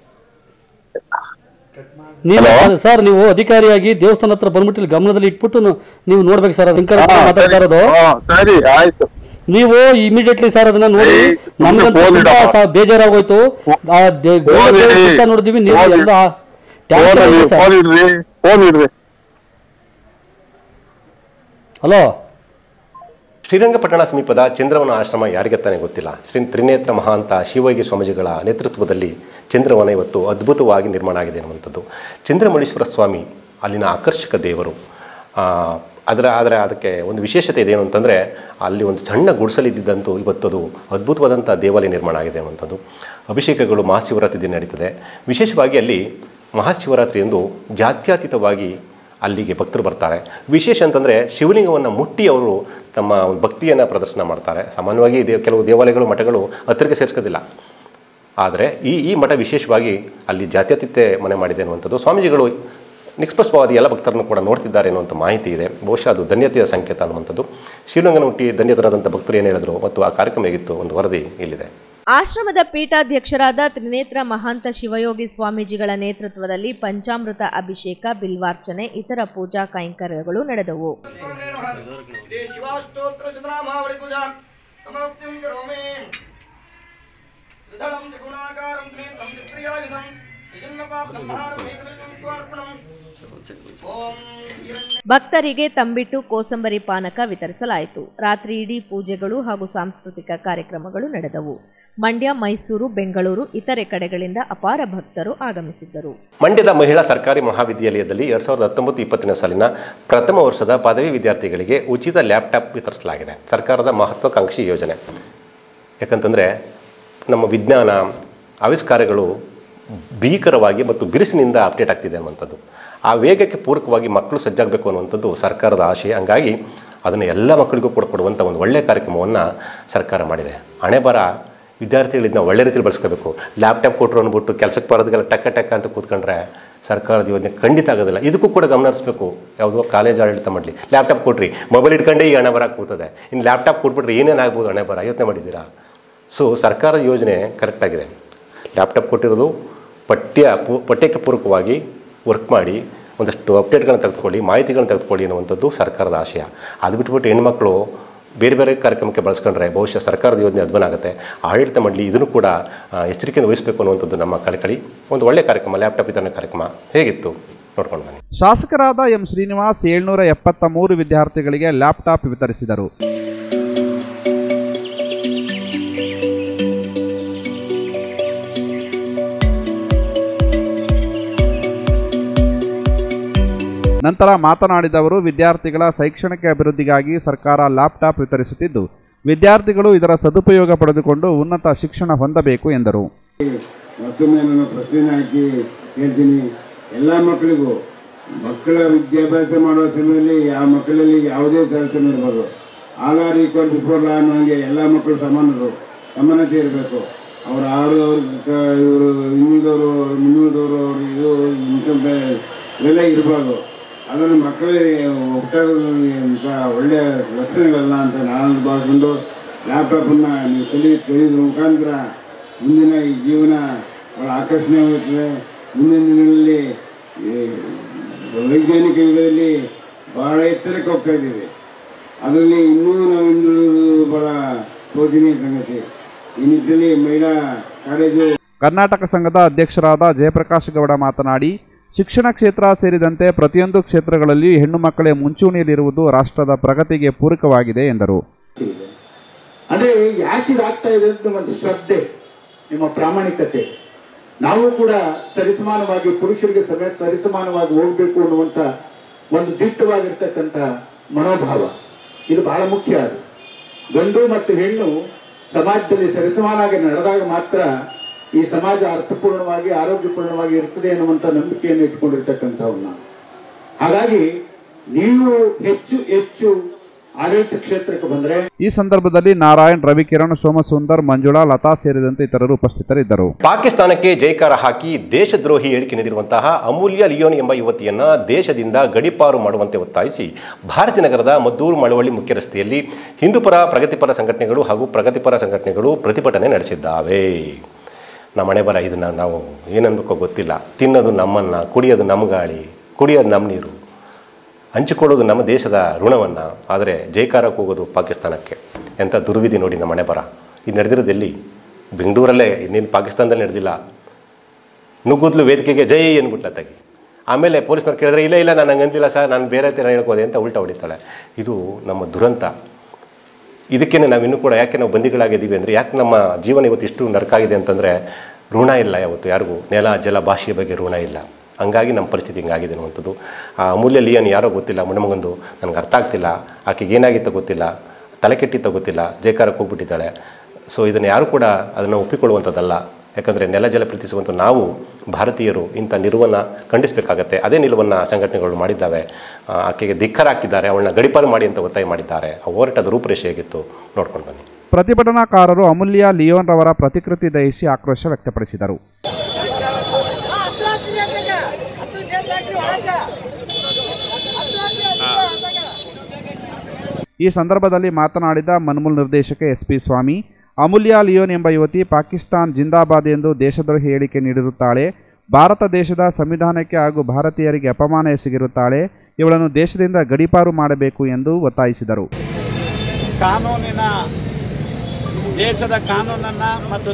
Speaker 8: ಸರ್ ನೀವು ಅಧಿಕಾರಿಯಾಗಿ ದೇವಸ್ಥಾನ ಹತ್ರ ಬಂದ್ಬಿಟ್ಟು ಗಮನದಲ್ಲಿ ಇಟ್ಬಿಟ್ಟು ನೀವು ನೋಡ್ಬೇಕು ಸರ್. ಮಾತಾಡ್ತಾ ಇರೋದು
Speaker 9: ಸರಿ ಆಯ್ತು.
Speaker 8: ನೀವು ಇಮಿಡಿಯೇಟ್ಲಿ ಸರ್ ಅದನ್ನ ನೋಡಿ, ನಮ್ಗೆ ಬೇಜಾರಾಗೋಯ್ತು. ನೋಡಿದ್ವಿ, ನೀವು ಎಲ್ಲ ಹಲೋ.
Speaker 1: ಶ್ರೀರಂಗಪಟ್ಟಣ ಸಮೀಪದ ಚಂದ್ರವನ ಆಶ್ರಮ ಯಾರಿಗೆ ತಾನೇ ಗೊತ್ತಿಲ್ಲ. ಶ್ರೀ ತ್ರಿನೇತ್ರ ಮಹಾಂತ ಶಿವಯೋಗಿ ಸ್ವಾಮೀಜಿಗಳ ನೇತೃತ್ವದಲ್ಲಿ ಚಂದ್ರವನ ಇವತ್ತು ಅದ್ಭುತವಾಗಿ ನಿರ್ಮಾಣ ಆಗಿದೆ ಅನ್ನುವಂಥದ್ದು. ಚಂದ್ರಮೌಳೀಶ್ವರ ಸ್ವಾಮಿ ಅಲ್ಲಿನ ಆಕರ್ಷಕ ದೇವರು. ಅದಕ್ಕೆ ಒಂದು ವಿಶೇಷತೆ ಇದೇನು ಅಂತಂದರೆ, ಅಲ್ಲಿ ಒಂದು ಸಣ್ಣ ಗುಡಿಸಲಿದ್ದಂತೂ ಇವತ್ತದು ಅದ್ಭುತವಾದಂಥ ದೇವಾಲಯ ನಿರ್ಮಾಣ ಆಗಿದೆ ಅನ್ನುವಂಥದ್ದು. ಅಭಿಷೇಕಗಳು ಮಹಾಶಿವರಾತ್ರಿ ದಿನ ನಡೀತದೆ. ವಿಶೇಷವಾಗಿ ಅಲ್ಲಿ ಮಹಾಶಿವರಾತ್ರಿ ಎಂದು ಜಾತ್ಯತೀತವಾಗಿ ಅಲ್ಲಿಗೆ ಭಕ್ತರು ಬರ್ತಾರೆ. ವಿಶೇಷ ಅಂತಂದರೆ ಶಿವಲಿಂಗವನ್ನು ಮುಟ್ಟಿ ಅವರು ತಮ್ಮ ಭಕ್ತಿಯನ್ನು ಪ್ರದರ್ಶನ ಮಾಡ್ತಾರೆ. ಸಾಮಾನ್ಯವಾಗಿ ಕೆಲವು ದೇವಾಲಯಗಳು ಮಠಗಳು ಹತ್ತಿರಕ್ಕೆ ಸೇರಿಸೋದಿಲ್ಲ. ಆದರೆ ಈ ಮಠ ವಿಶೇಷವಾಗಿ ಅಲ್ಲಿ ಜಾತ್ಯತೀತೆ ಮನೆ ಮಾಡಿದೆ ಅನ್ನುವಂಥದ್ದು. ಸ್ವಾಮೀಜಿಗಳು ನಿಷ್ಪಕ್ಷಪಾತವಾದಿ ಎಲ್ಲ ಭಕ್ತರನ್ನು ಕೂಡ ನೋಡ್ತಿದ್ದಾರೆ ಅನ್ನುವಂಥ ಮಾಹಿತಿ ಇದೆ. ಬಹುಶಃ ಅದು ಧನ್ಯತೆಯ ಸಂಕೇತ ಅನ್ನುವಂಥದ್ದು. ಶಿವಲಿಂಗನ ಹುಟ್ಟಿ ಧನ್ಯತರಾದಂಥ ಭಕ್ತರು ಏನು ಹೇಳಿದ್ರು ಮತ್ತು ಆ ಕಾರ್ಯಕ್ರಮ ಹೇಗಿತ್ತು, ಒಂದು ವರದಿ ಇಲ್ಲಿದೆ.
Speaker 6: ಆಶ್ರಮದ ಪೀಠಾಧ್ಯಕ್ಷರಾದ ತ್ರಿನೇತ್ರ ಮಹಾಂತ ಶಿವಯೋಗಿ ಸ್ವಾಮೀಜಿಗಳ ನೇತೃತ್ವದಲ್ಲಿ ಪಂಚಾಮೃತ ಅಭಿಷೇಕ, ಬಿಲ್ವಾರ್ಚನೆ, ಇತರ ಪೂಜಾ ಕೈಂಕರ್ಯಗಳು ನಡೆದವು. ಭಕ್ತರಿಗೆ ತಂಬಿಟ್ಟು, ಕೋಸಂಬರಿ ಪಾನಕ ವಿತರಿಸಲಾಯಿತು. ರಾತ್ರಿ ಇಡೀ ಪೂಜೆಗಳು ಹಾಗೂ ಸಾಂಸ್ಕೃತಿಕ ಕಾರ್ಯಕ್ರಮಗಳು ನಡೆದವು. ಮಂಡ್ಯ, ಮೈಸೂರು, ಬೆಂಗಳೂರು ಇತರೆ ಕಡೆಗಳಿಂದ ಅಪಾರ ಭಕ್ತರು ಆಗಮಿಸಿದ್ದರು.
Speaker 1: ಮಂಡ್ಯದ ಮಹಿಳಾ ಸರ್ಕಾರಿ ಮಹಾವಿದ್ಯಾಲಯದಲ್ಲಿ 2019-20 ಸಾಲಿನ ಪ್ರಥಮ ವರ್ಷದ ಪದವಿ ವಿದ್ಯಾರ್ಥಿಗಳಿಗೆ ಉಚಿತ ಲ್ಯಾಪ್ಟಾಪ್ ವಿತರಿಸಲಾಗಿದೆ. ಸರ್ಕಾರದ ಮಹತ್ವಾಕಾಂಕ್ಷಿ ಯೋಜನೆ. ಯಾಕಂತಂದರೆ ನಮ್ಮ ವಿಜ್ಞಾನ ಆವಿಷ್ಕಾರಗಳು ಭೀಕರವಾಗಿ ಮತ್ತು ಬಿರುಸಿನಿಂದ ಅಪ್ಡೇಟ್ ಆಗ್ತಿದೆ ಅನ್ನುವಂಥದ್ದು. ಆ ವೇಗಕ್ಕೆ ಪೂರಕವಾಗಿ ಮಕ್ಕಳು ಸಜ್ಜಾಗಬೇಕು ಅನ್ನುವಂಥದ್ದು ಸರ್ಕಾರದ ಆಶಯ. ಹಂಗಾಗಿ ಅದನ್ನು ಎಲ್ಲ ಮಕ್ಕಳಿಗೂ ಕೊಡುವಂಥ ಒಂದು ಒಳ್ಳೆಯ ಕಾರ್ಯಕ್ರಮವನ್ನು ಸರ್ಕಾರ ಮಾಡಿದೆ. ಹಣೆ ಬರ ವಿದ್ಯಾರ್ಥಿಗಳಿಂದ ಒಳ್ಳೆ ರೀತಿಯಲ್ಲಿ ಬಳಸ್ಕೋಬೇಕು. ಲ್ಯಾಪ್ಟಾಪ್ ಕೊಟ್ಟರು ಅಂದ್ಬಿಟ್ಟು ಕೆಲಸಕ್ಕೆ ಬರೋದಕ್ಕೆಲ್ಲ ಟಕ್ಕ ಅಂತ ಕೂತ್ಕೊಂಡ್ರೆ ಸರ್ಕಾರದ ಯೋಜನೆ ಖಂಡಿತ ಆಗೋದಿಲ್ಲ. ಇದಕ್ಕೂ ಕೂಡ ಗಮನ ಹರಿಸಬೇಕು. ಯಾವುದೋ ಕಾಲೇಜ್ ಆಡಳಿತ ಮಾಡಲಿ, ಲ್ಯಾಪ್ಟಾಪ್ ಕೊಟ್ರಿ, ಮೊಬೈಲ್ ಇಟ್ಕೊಂಡೇ ಈ ಹಣೆ ಬರ ಕೂತದೆ, ಇನ್ನು ಲ್ಯಾಪ್ಟಾಪ್ ಕೊಟ್ಬಿಟ್ರೆ ಏನೇನಾಗ್ಬೋದು ಹಣೆ ಬರ, ಯೋಚನೆ ಮಾಡಿದ್ದೀರಾ? ಸೊ ಸರ್ಕಾರದ ಯೋಜನೆ ಕರೆಕ್ಟಾಗಿದೆ. ಲ್ಯಾಪ್ಟಾಪ್ ಕೊಟ್ಟಿರೋದು ಪಠ್ಯಕ್ಕೆ ಪೂರಕವಾಗಿ ವರ್ಕ್ ಮಾಡಿ ಒಂದಷ್ಟು ಅಪ್ಡೇಟ್ಗಳನ್ನ ತೆಗೆದುಕೊಳ್ಳಿ, ಮಾಹಿತಿಗಳನ್ನ ತೆಗೆದುಕೊಳ್ಳಿ ಅನ್ನುವಂಥದ್ದು ಸರ್ಕಾರದ ಆಶಯ. ಅದು ಬಿಟ್ಬಿಟ್ಟು ಹೆಣ್ಮಕ್ಳು ಬೇರೆ ಬೇರೆ ಕಾರ್ಯಕ್ರಮಕ್ಕೆ ಬಳಸ್ಕೊಂಡ್ರೆ ಬಹುಶಃ ಸರ್ಕಾರದ ಯೋಜನೆ ಅಧ್ವಾನ ಆಗುತ್ತೆ. ಆಡಳಿತ ಮಾಡಲಿ ಇದನ್ನು ಕೂಡ ಎಚ್ಚರಿಕೆಯಿಂದ ವಹಿಸಬೇಕು ಅನ್ನುವಂಥದ್ದು ನಮ್ಮ ಕಳಕಳಿ. ಒಂದು ಒಳ್ಳೆಯ ಕಾರ್ಯಕ್ರಮ ಲ್ಯಾಪ್ಟಾಪ್ ವಿತರಣೆ ಕಾರ್ಯಕ್ರಮ ಹೇಗಿತ್ತು ನೋಡ್ಕೊಂಡು ಬನ್ನಿ.
Speaker 2: ಶಾಸಕರಾದ ಎಂ ಶ್ರೀನಿವಾಸ್ 773 ವಿದ್ಯಾರ್ಥಿಗಳಿಗೆ ಲ್ಯಾಪ್ಟಾಪ್ ವಿತರಿಸಿದರು. ನಂತರ ಮಾತನಾಡಿದವರು, ವಿದ್ಯಾರ್ಥಿಗಳ ಶೈಕ್ಷಣಿಕ ಅಭಿವೃದ್ಧಿಗಾಗಿ ಸರ್ಕಾರ ಲ್ಯಾಪ್ಟಾಪ್ ವಿತರಿಸುತ್ತಿದ್ದು, ವಿದ್ಯಾರ್ಥಿಗಳು ಇದರ ಸದುಪಯೋಗ ಪಡೆದುಕೊಂಡು ಉನ್ನತ ಶಿಕ್ಷಣ ಹೊಂದಬೇಕು ಎಂದರು.
Speaker 10: ಮತ್ತೊಮ್ಮೆ ನಾನು ಪ್ರಶ್ನೆ ಹಾಕಿ ಹೇಳ್ತೀನಿ, ಎಲ್ಲ ಮಕ್ಕಳಿಗೂ ಮಕ್ಕಳ ವಿದ್ಯಾಭ್ಯಾಸ ಮಾಡುವ ಸಮಯದಲ್ಲಿ ಆ ಮಕ್ಕಳಲ್ಲಿ ಯಾವುದೇ ತಾರತಮ್ಯ ಇರಬಾರ್ದು. ಆಲ್ ಈಕ್ವಲ್ ಬಿಫೋರ್ ಲಾ ಅನ್ನೋಂಗೆ ಎಲ್ಲ ಮಕ್ಕಳು ಸಮಾನತೆ ಇರಬೇಕು. ಇವರು ಇನ್ನೂರವರು ಮುನ್ನೂರದವರು ಇದು ಇನ್ಕಮ್ ಇವೆಲ್ಲ ಇರಬಾರ್ದು. ಅದನ್ನು ಮಕ್ಕಳಿಗೆ ಹುಟ್ಟಾಗೋದಂಥ ಒಳ್ಳೆಯ ಲಕ್ಷಣಗಳಲ್ಲ ಅಂತ ನಾನು ಭಾವಿಸ್ಕೊಂಡು ಲ್ಯಾಪ್ಟಾಪನ್ನು ನೀವು ಕಲಿಯೋದ್ರ ಮುಖಾಂತರ ಮುಂದಿನ ಈ ಜೀವನ ಭಾಳ ಆಕರ್ಷಣೀಯವಾಗಿರ್ತದೆ. ಮುಂದಿನ ದಿನಗಳಲ್ಲಿ ವೈಜ್ಞಾನಿಕ ಯುಗದಲ್ಲಿ ಭಾಳ ಎತ್ತರಕ್ಕೆ ಹೋಗ್ತಾ ಇದ್ದೀವಿ. ಅದರಲ್ಲಿ ಇನ್ನೂ ನಾವು ಹಿಂದುಳಿದು ಭಾಳ ಶೋಚನೀಯ ಸಂಗತಿ. ಈ ನಿಟ್ಟಿನಲ್ಲಿ ಮಹಿಳಾ ಕಾಲೇಜು
Speaker 2: ಕರ್ನಾಟಕ ಸಂಘದ ಅಧ್ಯಕ್ಷರಾದ ಜಯಪ್ರಕಾಶ್ ಗೌಡ ಮಾತನಾಡಿ, ಶಿಕ್ಷಣ ಕ್ಷೇತ್ರ ಸೇರಿದಂತೆ ಪ್ರತಿಯೊಂದು ಕ್ಷೇತ್ರಗಳಲ್ಲಿ ಹೆಣ್ಣು ಮಕ್ಕಳೇ ಮುಂಚೂಣಿಯಲ್ಲಿರುವುದು ರಾಷ್ಟ್ರದ ಪ್ರಗತಿಗೆ ಪೂರಕವಾಗಿದೆ ಎಂದರು.
Speaker 11: ಅಂದರೆ ಯಾಕೆ ಇದಾಗ್ತಾ ಇದೆ ಅಂತ ಒಂದು ಶ್ರದ್ಧೆ, ನಿಮ್ಮ ಪ್ರಾಮಾಣಿಕತೆ, ನಾವು ಕೂಡ ಸರಿಸಮಾನವಾಗಿ ಪುರುಷರಿಗೆ ಸರಿಸಮಾನವಾಗಿ ಹೋಗ್ಬೇಕು ಅನ್ನುವಂಥ ಒಂದು ದಿಟ್ಟವಾಗಿರ್ತಕ್ಕಂಥ ಮನೋಭಾವ ಇದು ಬಹಳ ಮುಖ್ಯ. ಅದು ಗಂಡು ಮತ್ತು ಹೆಣ್ಣು ಸಮಾಜದಲ್ಲಿ ಸರಿಸಮಾನಾಗಿ ನಡೆದಾಗ ಮಾತ್ರ ಈ ಸಮಾಜ ಅರ್ಥಪೂರ್ಣವಾಗಿ ಆರೋಗ್ಯಪೂರ್ಣವಾಗಿ ಇರ್ತದೆ ಅನ್ನುವಂಥ ನಂಬಿಕೆಯನ್ನು ಇಟ್ಕೊಂಡಿರ್ತಕ್ಕಂಥವ್ರು ನಾವು. ಹಾಗಾಗಿ ನೀವು ಹೆಚ್ಚು ಹೆಚ್ಚು ಆಡಳಿತ ಕ್ಷೇತ್ರಕ್ಕೆ ಬಂದರೆ.
Speaker 2: ಈ ಸಂದರ್ಭದಲ್ಲಿ ನಾರಾಯಣ್, ರವಿಕಿರಣ್, ಸೋಮಸುಂದರ್, ಮಂಜುಳಾ, ಲತಾ ಸೇರಿದಂತೆ ಇತರರು ಉಪಸ್ಥಿತರಿದ್ದರು.
Speaker 1: ಪಾಕಿಸ್ತಾನಕ್ಕೆ ಜೈಕಾರ ಹಾಕಿ ದೇಶದ್ರೋಹಿ ಹೇಳಿಕೆ ನೀಡಿರುವಂತಹ ಅಮೂಲ್ಯ ಲಿಯೋನ್ ಎಂಬ ಯುವತಿಯನ್ನ ದೇಶದಿಂದ ಗಡೀಪಾರು ಮಾಡುವಂತೆ ಒತ್ತಾಯಿಸಿ ಭಾರತೀಯ ನಗರದ ಮದ್ದೂರು ಮಳವಳ್ಳಿ ಮುಖ್ಯ ರಸ್ತೆಯಲ್ಲಿ ಹಿಂದೂಪರ ಪ್ರಗತಿಪರ ಸಂಘಟನೆಗಳು ಹಾಗೂ ಪ್ರಗತಿಪರ ಸಂಘಟನೆಗಳು ಪ್ರತಿಭಟನೆ ನಡೆಸಿದ್ದಾವೆ. ನಮ್ಮ ಮನೆ ಬರ ಇದನ್ನು ನಾವು ಏನನ್ಬೇಕೋ ಗೊತ್ತಿಲ್ಲ. ತಿನ್ನೋದು ನಮ್ಮನ್ನು, ಕುಡಿಯೋದು ನಮ್ಮ ಗಾಳಿ, ಕುಡಿಯೋದು ನಮ್ಮ ನೀರು, ಹಂಚಿಕೊಳ್ಳೋದು ನಮ್ಮ ದೇಶದ ಋಣವನ್ನು, ಆದರೆ ಜೈಕಾರಕ್ಕೆ ಹೋಗೋದು ಪಾಕಿಸ್ತಾನಕ್ಕೆ. ಎಂಥ ದುರ್ವಿಧಿ ನೋಡಿ ನಮ್ಮ ಮನೆ ಬರ. ಇದು ನಡೆದಿರೋದು ಎಲ್ಲಿ? ಬೆಂಗಳೂರಲ್ಲೇ, ಇನ್ನೇನು ಪಾಕಿಸ್ತಾನದಲ್ಲಿ ನಡೆದಿಲ್ಲ. ನುಗ್ಗುದ್ಲು ವೇದಿಕೆಗೆ ಜೈ ಅಂದ್ಬಿಟ್ಲ ತೆಗಿ. ಆಮೇಲೆ ಪೊಲೀಸ್ನವ್ರು ಕೇಳಿದ್ರೆ ಇಲ್ಲ ಇಲ್ಲ ನಾನು ಹಂಗೆ ಅಂತಿಲ್ಲ ಸರ್, ನಾನು ಬೇರೆ ಥರ ಹೇಳ್ಕೋದೆ ಅಂತ ಉಲ್ಟಾ ಹೊಡಿತಾಳೆ. ಇದು ನಮ್ಮ ದುರಂತ. ಇದಕ್ಕೇ ನಾವಿನ್ನೂ ಕೂಡ ಯಾಕೆ ನಾವು ಬಂದಿಗಳಾಗಿದ್ದೀವಿ ಅಂದರೆ, ಯಾಕೆ ನಮ್ಮ ಜೀವನ ಇವತ್ತು ಇಷ್ಟು ನರಕಾಗಿದೆ ಅಂತಂದರೆ ಋಣ ಇಲ್ಲ ಯಾವತ್ತು ಯಾರಿಗೂ. ನೆಲ ಜಲ ಭಾಷೆಯ ಬಗ್ಗೆ ಋಣ ಇಲ್ಲ. ಹಂಗಾಗಿ ನಮ್ಮ ಪರಿಸ್ಥಿತಿ ಹಿಂಗಾಗಿದೆ ಅನ್ನುವಂಥದ್ದು. ಆ ಅಮೂಲ್ಯ ಲಿಯೋನ್ ಯಾರೋ ಗೊತ್ತಿಲ್ಲ, ಮಣ್ಣಮಗಂದು, ನನಗೆ ಅರ್ಥ ಆಗ್ತಿಲ್ಲ. ಆಕೆಗೆ ಏನಾಗಿತ್ತೋ ಗೊತ್ತಿಲ್ಲ, ತಲೆ ಕೆಟ್ಟಿತ್ತೋ ಗೊತ್ತಿಲ್ಲ, ಜೈಕಾರಕ್ಕೆ ಹೋಗ್ಬಿಟ್ಟಿದ್ದಾಳೆ. ಸೊ ಇದನ್ನು ಯಾರು ಕೂಡ ಅದನ್ನು ಒಪ್ಪಿಕೊಳ್ಳುವಂಥದ್ದಲ್ಲ. ಯಾಕಂದರೆ ನೆಲ ಜಲ ಪ್ರೀತಿಸುವಂಥ ನಾವು ಭಾರತೀಯರು ಇಂಥ ನಿಲುವನ್ನು ಖಂಡಿಸಬೇಕಾಗತ್ತೆ. ಅದೇ ನಿಲುವನ್ನು ಸಂಘಟನೆಗಳು ಮಾಡಿದ್ದಾವೆ. ಆಕೆಗೆ ಧಿಕ್ಕಾರ ಹಾಕಿದ್ದಾರೆ, ಅವಳನ್ನ ಗಡೀಪಾರು ಮಾಡಿ ಅಂತ ಒತ್ತಾಯ ಮಾಡಿದ್ದಾರೆ. ಆ ಹೋರಾಟದ ರೂಪುರೇಷೆ ಹೇಗಿತ್ತು ನೋಡ್ಕೊಂಡು ಬನ್ನಿ.
Speaker 2: ಪ್ರತಿಭಟನಾಕಾರರು ಅಮೂಲ್ಯ ಲಿಯೋನ್ ರವರ ಪ್ರತಿಕೃತಿ ದಹಿಸಿ ಆಕ್ರೋಶ ವ್ಯಕ್ತಪಡಿಸಿದರು. ಈ ಸಂದರ್ಭದಲ್ಲಿ ಮಾತನಾಡಿದ ಮನ್ಮೂಲ್ ನಿರ್ದೇಶಕ SP ಸ್ವಾಮಿ, ಅಮೂಲ್ಯ ಲಿಯೋನ್ ಎಂಬ ಯುವತಿ ಪಾಕಿಸ್ತಾನ್ ಜಿಂದಾಬಾದ್ ಎಂದು ದೇಶದ್ರೋಹಿ ಹೇಳಿಕೆ ನೀಡಿರುತ್ತಾಳೆ. ಭಾರತ ದೇಶದ ಸಂವಿಧಾನಕ್ಕೆ ಹಾಗೂ ಭಾರತೀಯರಿಗೆ ಅಪಮಾನ ಎಸಗಿರುತ್ತಾಳೆ. ಇವಳನ್ನು ದೇಶದಿಂದ ಗಡೀಪಾರು ಮಾಡಬೇಕು ಎಂದು ಒತ್ತಾಯಿಸಿದರು.
Speaker 12: ಕಾನೂನಿನ ದೇಶದ ಕಾನೂನನ್ನು ಮತ್ತು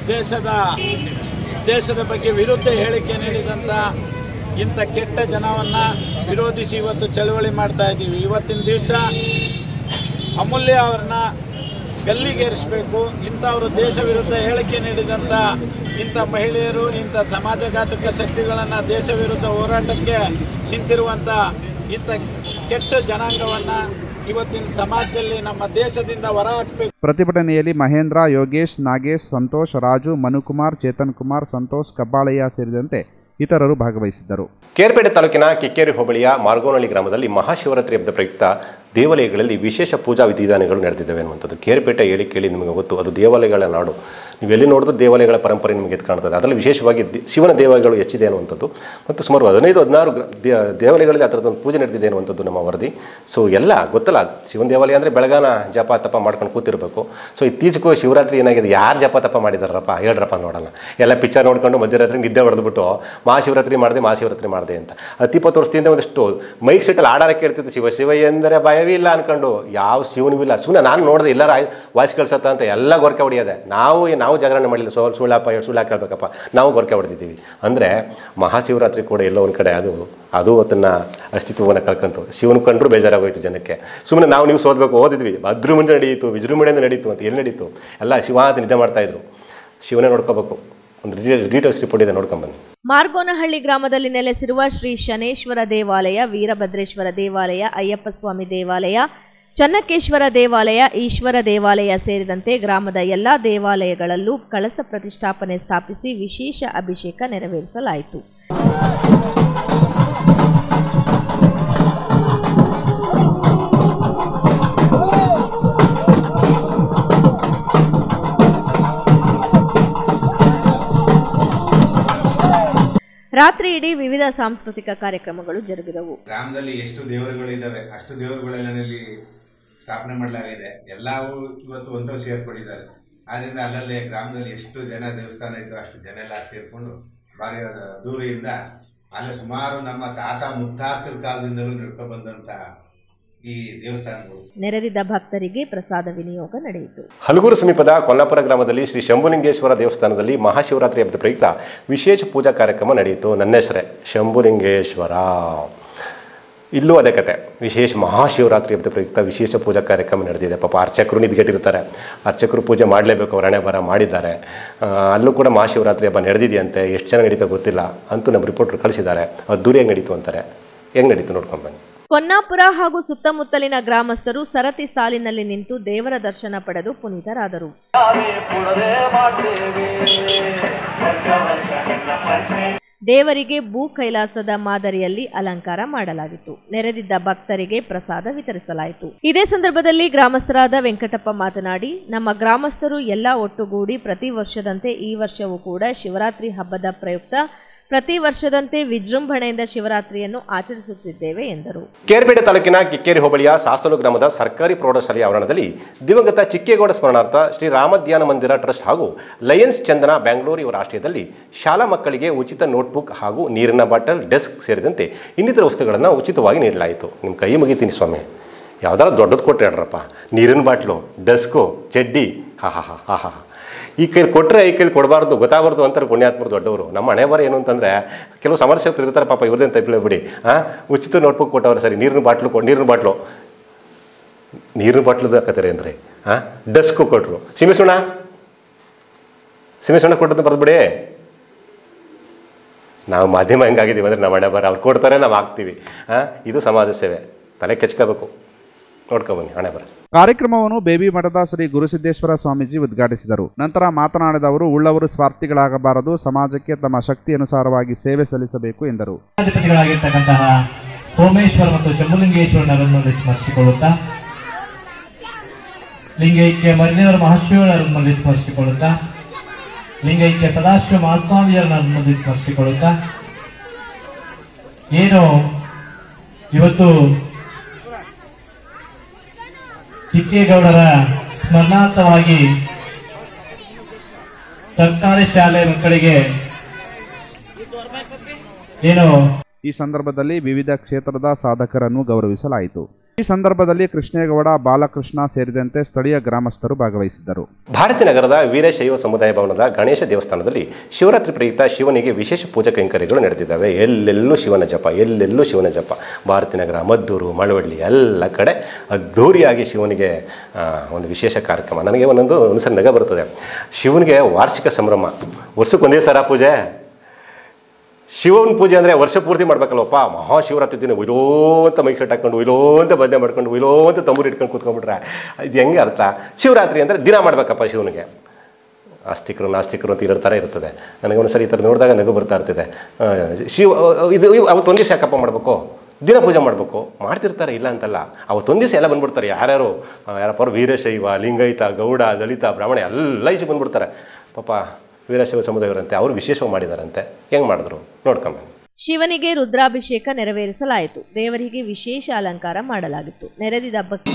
Speaker 12: ದೇಶದ ಬಗ್ಗೆ ವಿರುದ್ಧ ಹೇಳಿಕೆ ನೀಡಿದಂಥ ಇಂಥ ಕೆಟ್ಟ ಜನವನ್ನು ವಿರೋಧಿಸಿ ಇವತ್ತು ಚಳವಳಿ ಮಾಡ್ತಾ ಇದ್ದೀವಿ. ಇವತ್ತಿನ ದಿವಸ ಅಮೂಲ್ಯ ಅವ್ರನ್ನ ಗಲ್ಲಿಗೇರಿಸಬೇಕು. ಇಂಥವರು ದೇಶ ವಿರುದ್ಧ ಹೇಳಿಕೆ ನೀಡಿದಂಥ ಇಂಥ ಮಹಿಳೆಯರು, ಇಂಥ ಸಮಾಜಘಾತಕ ಶಕ್ತಿಗಳನ್ನು ದೇಶ ವಿರುದ್ಧ ಹೋರಾಟಕ್ಕೆ ನಿಂತಿರುವಂಥ ಇಂಥ ಕೆಟ್ಟ ಜನಾಂಗವನ್ನು ಇವತ್ತಿನ ಸಮಾಜದಲ್ಲಿ ನಮ್ಮ ದೇಶದಿಂದ ಹೊರ ಹಾಕಬೇಕು.
Speaker 2: ಪ್ರತಿಭಟನೆಯಲ್ಲಿ ಮಹೇಂದ್ರ, ಯೋಗೇಶ್, ನಾಗೇಶ್, ಸಂತೋಷ್, ರಾಜು, ಮನುಕುಮಾರ್, ಚೇತನ್ ಕುಮಾರ್, ಸಂತೋಷ್, ಕಬ್ಬಾಳಯ್ಯ ಸೇರಿದಂತೆ ಇತರರು ಭಾಗವಹಿಸಿದ್ದರು.
Speaker 1: ಕೇರ್ಪೇಟೆ ತಾಲೂಕಿನ ಕಿಕ್ಕೇರಿ ಹೋಬಳಿಯ ಮಾರ್ಗೋನಹಳ್ಳಿ ಗ್ರಾಮದಲ್ಲಿ ಮಹಾಶಿವರಾತ್ರಿ ಹಬ್ಬದ ಪ್ರಯುಕ್ತ ದೇವಾಲಯಗಳಲ್ಲಿ ವಿಶೇಷ ಪೂಜಾ ವಿಧಿವಿಧಾನಗಳು ನಡೆದಿದ್ದಾವೆ ಅನ್ನುವಂಥದ್ದು. ಕೇರ್ಪೇಟೆ ಹೇಳಿ ಕೇಳಿ ನಿಮಗೆ ಗೊತ್ತು, ಅದು ದೇವಾಲಯಗಳ ನಾಡು. ನೀವೆಲ್ಲಿ ನೋಡಿದ್ರೂ ದೇವಾಲಯಗಳ ಪರಂಪರೆ ನಿಮಗೆ ಎದ್ದು ಕಾಣ್ತದೆ. ಅದರಲ್ಲಿ ವಿಶೇಷವಾಗಿ ಶಿವನ ದೇವಾಲಯಗಳು ಹೆಚ್ಚಿದೆ ಅನ್ನುವಂಥದ್ದು ಮತ್ತು ಸುಮಾರು 15-16 ದೇವಾಲಯಗಳಲ್ಲಿ ಆ ಥರದೊಂದು ಪೂಜೆ ನಡೆದಿದೆ ಅನ್ನುವಂಥದ್ದು ನಮ್ಮ ವರದಿ. ಸೊ ಎಲ್ಲ ಗೊತ್ತಲ್ಲ, ಶಿವನ ದೇವಾಲಯ ಅಂದರೆ ಬೆಳಗಾನ ಜಪ ತಪ ಮಾಡ್ಕೊಂಡು ಕೂತಿರಬೇಕು. ಸೊ ಇತ್ತೀಚೆಗೂ ಶಿವರಾತ್ರಿ ಏನಾಗಿದೆ, ಯಾರು ಜಪ ತಪ ಮಾಡಿದಾರಪ್ಪ ಹೇಳ್ರಪ್ಪ ನೋಡೋಣ. ಎಲ್ಲ ಪಿಕ್ಚರ್ ನೋಡ್ಕೊಂಡು ಮಧ್ಯರಾತ್ರಿ ನಿದ್ದೆ ಹೊಡೆದ್ಬಿಟ್ಟು ಮಹಾಶಿವರಾತ್ರಿ ಮಾಡಿದೆ ಅಂತ 10-20 ವರ್ಷದಿಂದ ಒಂದಷ್ಟು ಮೈಕ್ ಸೆಟ್ಟಲ್ಲಿ ಆಡಾರಕ್ಕೆ ಕೇಳ್ತಿತ್ತು, ಶಿವ ಶಿವ ಎಂದರೆ ಭಯವೇ ಇಲ್ಲ ಅನ್ಕೊಂಡು. ಯಾವ ಶಿವನೂ ಇಲ್ಲ. ಸುಮ್ಮನೆ ನಾನು ನೋಡಿದೆ ಎಲ್ಲರೂ ವಾಯ್ಸ್ ಕಳ್ಸತ್ತ ಅಂತ ಎಲ್ಲ ಗೊರಕೆ ಹೊಡೆಯೋದೆ. ನಾವು ಜಾಗರಣೆ ಮಾಡಲಿಲ್ಲ, ಸುಳ್ಳು ಕೇಳಬೇಕಪ್ಪ, ನಾವು ಗೊರಕೆ ಹೊಡೆದಿದ್ದೀವಿ. ಅಂದರೆ ಮಹಾಶಿವರಾತ್ರಿ ಕೂಡ ಎಲ್ಲೋ ಒಂದು ಕಡೆ ಅದು ಅದನ್ನು ಅಸ್ತಿತ್ವವನ್ನು ಕಳ್ಕೊಂತು. ಶಿವನ ಕಂಡ್ರು ಬೇಜಾರಾಗೋಯ್ತು ಜನಕ್ಕೆ. ಸುಮ್ಮನೆ ನೀವು ಸೋದಬೇಕು ಓದಿದ್ವಿ, ಅದ್ರ ಮುಂದೆ ನಡೀತು, ವಿಜೃಂಭಣೆಯಿಂದ ನಡೀತು ಅಂತ ಎಲ್ಲಿ ನಡೀತು? ಎಲ್ಲ ಶಿವ ಅಂತ ನಿದ್ದೆ ಮಾಡ್ತಾಯಿದ್ರು. ಶಿವನೇ ನೋಡ್ಕೋಬೇಕು. ಒಂದು ಡೀಟೇಲ್ಸ್ ರಿಪೋರ್ಟ್ ಇದೆ, ನೋಡ್ಕೊಂಬನ್ನಿ.
Speaker 6: ಮಾರ್ಗೋನಹಳ್ಳಿ ಗ್ರಾಮದಲ್ಲಿ ನೆಲೆಸಿರುವ ಶ್ರೀ ಶನೇಶ್ವರ ದೇವಾಲಯ, ವೀರಭದ್ರೇಶ್ವರ ದೇವಾಲಯ, ಅಯ್ಯಪ್ಪ ಸ್ವಾಮಿ ದೇವಾಲಯ, ಚನ್ನಕೇಶ್ವರ ದೇವಾಲಯ, ಈಶ್ವರ ದೇವಾಲಯ ಸೇರಿದಂತೆ ಗ್ರಾಮದ ಎಲ್ಲಾ ದೇವಾಲಯಗಳಲ್ಲೂ ಕಳಸ ಪ್ರತಿಷ್ಠಾಪನೆ ಸ್ಥಾಪಿಸಿ ವಿಶೇಷ ಅಭಿಷೇಕ ನೆರವೇರಿಸಲಾಯಿತು. ರಾತ್ರಿ ಇಡೀ ವಿವಿಧ ಸಾಂಸ್ಕೃತಿಕ ಕಾರ್ಯಕ್ರಮಗಳು ಜರುಗಿದವು.
Speaker 13: ಗ್ರಾಮದಲ್ಲಿ ಎಷ್ಟು ದೇವರುಗಳಿದ್ದಾವೆ ಅಷ್ಟು ದೇವರುಗಳೆಲ್ಲ ಸ್ಥಾಪನೆ ಮಾಡಲಾಗಿದೆ. ಎಲ್ಲವೂ ಇವತ್ತು ಒಂದೋ ಸೇರ್ಕೊಂಡಿದ್ದಾರೆ. ಆದ್ರಿಂದ ಅಲ್ಲಲ್ಲಿ ಗ್ರಾಮದಲ್ಲಿ ಎಷ್ಟು ಜನ ದೇವಸ್ಥಾನ ಇತ್ತು ಅಷ್ಟು ಜನ ಎಲ್ಲ ಸೇರ್ಕೊಂಡು ಭಾರಿ ದೂರಿಯಿಂದ ಅಲ್ಲಿ ಸುಮಾರು ನಮ್ಮ ತಾತ ಮುತ್ತಾತರ ಕಾಲದಿಂದಲೂ ನಡ್ಕೊಂಡು ಬಂದಂತ ಈ ದೇವಸ್ಥಾನಗಳು.
Speaker 6: ನೆರೆದಿದ್ದ ಭಕ್ತರಿಗೆ ಪ್ರಸಾದ ವಿನಿಯೋಗ ನಡೆಯಿತು.
Speaker 1: ಹಲಗೂರು ಸಮೀಪದ ಕೊಲ್ಲಾಪುರ ಗ್ರಾಮದಲ್ಲಿ ಶ್ರೀ ಶಂಭುಲಿಂಗೇಶ್ವರ ದೇವಸ್ಥಾನದಲ್ಲಿ ಮಹಾಶಿವರಾತ್ರಿ ಹಬ್ಬದ ಪ್ರಯುಕ್ತ ವಿಶೇಷ ಪೂಜಾ ಕಾರ್ಯಕ್ರಮ ನಡೆಯಿತು. ನನ್ನ ಹೆಸರೇ ಶಂಭುಲಿಂಗೇಶ್ವರ. 2 ದಿನಗಳ ಕಾಲ ನಡೆಯುವಂತಹ ಮಹಾಶಿವರಾತ್ರಿ ಹಬ್ಬದ ಪ್ರಯುಕ್ತ ವಿಶೇಷ ಪೂಜಾ ಕಾರ್ಯಕ್ರಮ ನಡೆಯಿತು. 2 ದಿನಗಳ ಕಾಲ ನಡೆಯುವಂತಹ ಮಹಾಶಿವರಾತ್ರಿ ಹಬ್ಬದ ಪ್ರಯುಕ್ತ ವಿಶೇಷ ಪೂಜಾ ಕಾರ್ಯಕ್ರಮ ನಡೆಯಿತು. ಇಲ್ಲೂ ಅದೇ ಕತೆ. ವಿಶೇಷ ಮಹಾಶಿವರಾತ್ರಿ ಹಬ್ಬದ ಪ್ರಯುಕ್ತ ವಿಶೇಷ ಪೂಜಾ ಕಾರ್ಯಕ್ರಮ ನಡೆದಿದೆ. ಪಾಪ ಅರ್ಚಕರು ನಿದ್ಗೆಟ್ಟಿರ್ತಾರೆ, ಅರ್ಚಕರು ಪೂಜೆ ಮಾಡಲೇಬೇಕು, ಅವ್ರ ಹಣೆ ಬರ ಮಾಡಿದ್ದಾರೆ. ಅಲ್ಲೂ ಕೂಡ ಮಹಾಶಿವರಾತ್ರಿ ಹಬ್ಬ ನಡೆದಿದೆಯಂತೆ. ಎಷ್ಟು ಚೆನ್ನಾಗಿ ನಡೀತಾ ಗೊತ್ತಿಲ್ಲ, ಅಂತೂ ನಮ್ಮ ರಿಪೋರ್ಟ್ರು ಕಳಿಸಿದ್ದಾರೆ. ಅದ್ದೂರಿಯಾಗಿ ನಡೀತು ಅಂತಾರೆ. ಹೆಂಗೆ ನಡೀತು ನೋಡ್ಕೊಂಡು ಬನ್ನಿ.
Speaker 6: ಕೊನ್ನಾಪುರ ಹಾಗೂ ಸುತ್ತಮುತ್ತಲಿನ ಗ್ರಾಮಸ್ಥರು ಸರತಿ ಸಾಲಿನಲ್ಲಿ ನಿಂತು ದೇವರ ದರ್ಶನ ಪಡೆದು ಪುನೀತರಾದರು. ದೇವರಿಗೆ ಭೂ ಕೈಲಾಸದ ಮಾದರಿಯಲ್ಲಿ ಅಲಂಕಾರ ಮಾಡಲಾಗಿತ್ತು. ನೆರೆದಿದ್ದ ಭಕ್ತರಿಗೆ ಪ್ರಸಾದ ವಿತರಿಸಲಾಯಿತು. ಇದೇ ಸಂದರ್ಭದಲ್ಲಿ ಗ್ರಾಮಸ್ಥರಾದ ವೆಂಕಟಪ್ಪ ಮಾತನಾಡಿ, ನಮ್ಮ ಗ್ರಾಮಸ್ಥರು ಎಲ್ಲ ಒಟ್ಟುಗೂಡಿ ಪ್ರತಿ ವರ್ಷದಂತೆ ಈ ವರ್ಷವೂ ಕೂಡ ಶಿವರಾತ್ರಿ ಹಬ್ಬದ ಪ್ರಯುಕ್ತ ಪ್ರತಿ ವರ್ಷದಂತೆ ವಿಜೃಂಭಣೆಯಿಂದ ಶಿವರಾತ್ರಿಯನ್ನು ಆಚರಿಸುತ್ತಿದ್ದೇವೆ ಎಂದರು.
Speaker 1: ಕೇರ್ಪೇಟೆ ತಾಲೂಕಿನ ಕಿಕ್ಕೇರಿ ಹೋಬಳಿಯ ಸಾಸಲು ಗ್ರಾಮದ ಸರ್ಕಾರಿ ಪ್ರೌಢಶಾಲೆಯ ಆವರಣದಲ್ಲಿ ದಿವಂಗತ ಚಿಕ್ಕೇಗೌಡ ಸ್ಮರಣಾರ್ಥ ಶ್ರೀ ರಾಮಧ್ಯಾನ ಮಂದಿರ ಟ್ರಸ್ಟ್ ಹಾಗೂ ಲಯನ್ಸ್ ಚಂದನ ಬೆಂಗಳೂರು ಇವರ ಆಶ್ರಯದಲ್ಲಿ ಶಾಲಾ ಮಕ್ಕಳಿಗೆ ಉಚಿತ ನೋಟ್ಬುಕ್ ಹಾಗೂ ನೀರಿನ ಬಾಟಲ್, ಡೆಸ್ಕ್ ಸೇರಿದಂತೆ ಇನ್ನಿತರ ವಸ್ತುಗಳನ್ನು ಉಚಿತವಾಗಿ ನೀಡಲಾಯಿತು. ನಿಮ್ಮ ಕೈ ಮುಗಿತೀನಿ ಸ್ವಾಮಿ, ಯಾವ್ದಾರು ದೊಡ್ಡದು ಕೊಟ್ಟರೆ ಹೇಳ್ರಪ್ಪ. ನೀರಿನ ಬಾಟ್ಲು, ಡೆಸ್ಕು, ಚಡ್ಡಿ, ಹಾ ಈ ಕೈಲಿ ಕೊಟ್ಟರೆ ಈ ಕೈಲಿ ಕೊಡಬಾರ್ದು, ಗೊತ್ತಾಗಬಾರ್ದು ಅಂತಾರೆ ಪುಣ್ಯಾತ್ಮರು ದೊಡ್ಡವರು. ನಮ್ಮ ಹಣೆ ಬರ ಏನು ಅಂತಂದರೆ ಕೆಲವು ಸಮಸ್ಯೆಗಳು ಇರ್ತಾರೆ ಪಾಪ, ಇವ್ರದ್ದೇನು ತಪ್ಪಿಲ್ಲ ಬಿಡಿ. ಉಚಿತ ನೋಟ್ಬುಕ್ ಕೊಟ್ಟವ್ರೆ ಸರಿ, ನೀರಿನ ಬಾಟ್ಲದ ಹಾಕತ್ತೀರೇನ್ರಿ? ಡೆಸ್ಕು ಕೊಟ್ಟರು, ಸಿಮೆಸುಣ್ಣ ಕೊಟ್ಟದ್ದು ಬರೆದ್ಬಿಡಿ. ನಾವು ಮಾಧ್ಯಮ ಹೆಂಗಾಗಿದ್ದೀವಿ ಅಂದರೆ ನಮ್ಮ ಹಣೆ ಬರ, ಅವ್ರು ಕೊಡ್ತಾರೆ, ನಾವು ಹಾಕ್ತೀವಿ. ಇದು ಸಮಾಜ ಸೇವೆ, ತಲೆ ಕೆಚ್ಕೋಬೇಕು. ನೋಡ್ಕೊಬನ್ನಿ ಹಣೆ ಬರ.
Speaker 2: ಕಾರ್ಯಕ್ರಮವನ್ನು ಬೇಬಿ ಮಠದ ಶ್ರೀ ಗುರುಸಿದ್ದೇಶ್ವರ ಸ್ವಾಮೀಜಿ ಉದ್ಘಾಟಿಸಿದರು. ನಂತರ ಮಾತನಾಡಿದವರು, ಉಳ್ಳವರು ಸ್ವಾರ್ಥಿಗಳಾಗಬಾರದು, ಸಮಾಜಕ್ಕೆ ತಮ್ಮ ಶಕ್ತಿ ಅನುಸಾರವಾಗಿ ಸೇವೆ ಸಲ್ಲಿಸಬೇಕು ಎಂದರು.
Speaker 14: ಅಧಿಪತಿಗಳಾಗಿರ್ತಕ್ಕಂತಹ ಸೋಮೇಶ್ವರ ಮತ್ತು ಶಂಭುಲಿಂಗೇಶ್ವರನವರನ್ನು ಸ್ಮರಿಸಿಕೊಳ್ಳುತ್ತಾ, ಲಿಂಗೈಕ್ಯ ಮರಿದೇವರ ಮಹಾಶಿವರನ್ನು ಸ್ಮರಿಸಿಕೊಳ್ಳುತ್ತಾ, ಲಿಂಗೈಕ್ಯ ಸದಾಶಿವ ಮಹಾಸ್ವಾಮಿಯರನ್ನು ಸ್ಮರಿಸಿಕೊಳ್ಳುತ್ತಾ, ಏನು ಇವತ್ತು ಚಿಕ್ಕೇಗೌಡರ ಸ್ಮರಣಾರ್ಥವಾಗಿ ಸರ್ಕಾರಿ ಶಾಲೆ ಮಕ್ಕಳಿಗೆ ಏನು
Speaker 2: ಈ ಸಂದರ್ಭದಲ್ಲಿ ವಿವಿಧ ಕ್ಷೇತ್ರದ ಸಾಧಕರನ್ನು ಗೌರವಿಸಲಾಯಿತು. ಈ ಸಂದರ್ಭದಲ್ಲಿ ಕೃಷ್ಣೇಗೌಡ, ಬಾಲಕೃಷ್ಣ ಸೇರಿದಂತೆ ಸ್ಥಳೀಯ ಗ್ರಾಮಸ್ಥರು ಭಾಗವಹಿಸಿದ್ದರು.
Speaker 1: ಭಾರತಿ ನಗರದ ವೀರಶೈವ ಸಮುದಾಯ ಭವನದ ಗಣೇಶ ದೇವಸ್ಥಾನದಲ್ಲಿ ಶಿವರಾತ್ರಿ ಪ್ರಯುಕ್ತ ಶಿವನಿಗೆ ವಿಶೇಷ ಪೂಜಾ ಕೈಂಕರ್ಯಗಳು ನಡೆದಿದ್ದಾವೆ. ಎಲ್ಲೆಲ್ಲೂ ಶಿವನ ಜಪ. ಭಾರತಿ ನಗರ, ಮದ್ದೂರು, ಮಳವಳ್ಳಿ ಎಲ್ಲ ಕಡೆ ಅದ್ಧೂರಿಯಾಗಿ ಶಿವನಿಗೆ ಒಂದು ವಿಶೇಷ ಕಾರ್ಯಕ್ರಮ. ನನಗೆ ಒಂದು ಸಲ ನಗ ಬರ್ತದೆ. ಶಿವನಿಗೆ ವಾರ್ಷಿಕ ಸಂಭ್ರಮ, ವರ್ಷಕ್ಕೆ ಒಂದೇ ಸಲ ಪೂಜೆ. ಶಿವನ ಪೂಜೆ ಅಂದರೆ ವರ್ಷ ಪೂರ್ತಿ ಮಾಡ್ಬೇಕಲ್ವಪ್ಪ. ಮಹಾಶಿವರಾತ್ರಿ ದಿನ ಉಯ್ಲೋ ಅಂತ ಮೈಕ್ ಶರ್ಟ್ ಹಾಕೊಂಡು, ಉಯ್ಲೋ ಅಂತ ಭಜನೆ ಮಾಡ್ಕೊಂಡು, ಉಯ್ಲೋ ಅಂತ ತಂಬೂರು ಇಟ್ಕೊಂಡು ಕೂತ್ಕೊಂಡ್ಬಿಟ್ರೆ ಇದು ಹೆಂಗೆ ಅರ್ಥ? ಶಿವರಾತ್ರಿ ಅಂದರೆ ದಿನ ಮಾಡಬೇಕಪ್ಪ ಶಿವನಿಗೆ. ಆಸ್ತಿಕರು ನಾಸ್ತಿಕರು ಅಂತ ಇರೋ ಥರ ಇರ್ತದೆ. ನನಗೆ ಒಂದ್ಸರಿ ಈ ಥರ ನೋಡಿದಾಗ ನಗು ಬರ್ತಾ ಇರ್ತದೆ. ಇದು ಅವತ್ತೊಂದು ದಿವಸ ಯಾಕಪ್ಪ ಮಾಡಬೇಕು? ದಿನ ಪೂಜೆ ಮಾಡಬೇಕು. ಮಾಡ್ತಿರ್ತಾರೆ, ಇಲ್ಲ ಅಂತಲ್ಲ. ಅವತ್ತೊಂದು ದಿವಸ ಎಲ್ಲ ಬಂದ್ಬಿಡ್ತಾರೆ. ಯಾರಪ್ಪ ವೀರಶೈವ, ಲಿಂಗಾಯತ, ಗೌಡ, ದಲಿತ, ಬ್ರಾಹ್ಮಣ ಎಲ್ಲ ಈಚೆ ಬಂದ್ಬಿಡ್ತಾರೆ. ಪಾಪ ವೀರಶೈವ ಸಮುದಾಯವರಂತೆ ಅವರು ವಿಶೇಷವಾಗಿ ಮಾಡಿದಾರಂತೆ. ಹೆಂಗೆ ಮಾಡಿದ್ರು ನೋಡ್ಕೊಂಬ.
Speaker 6: ಶಿವನಿಗೆ ರುದ್ರಾಭಿಷೇಕ ನೆರವೇರಿಸಲಾಯಿತು. ದೇವರಿಗೆ ವಿಶೇಷ ಅಲಂಕಾರ ಮಾಡಲಾಗಿತ್ತು. ನೆರೆದಿದ್ದ ಭಕ್ತಿ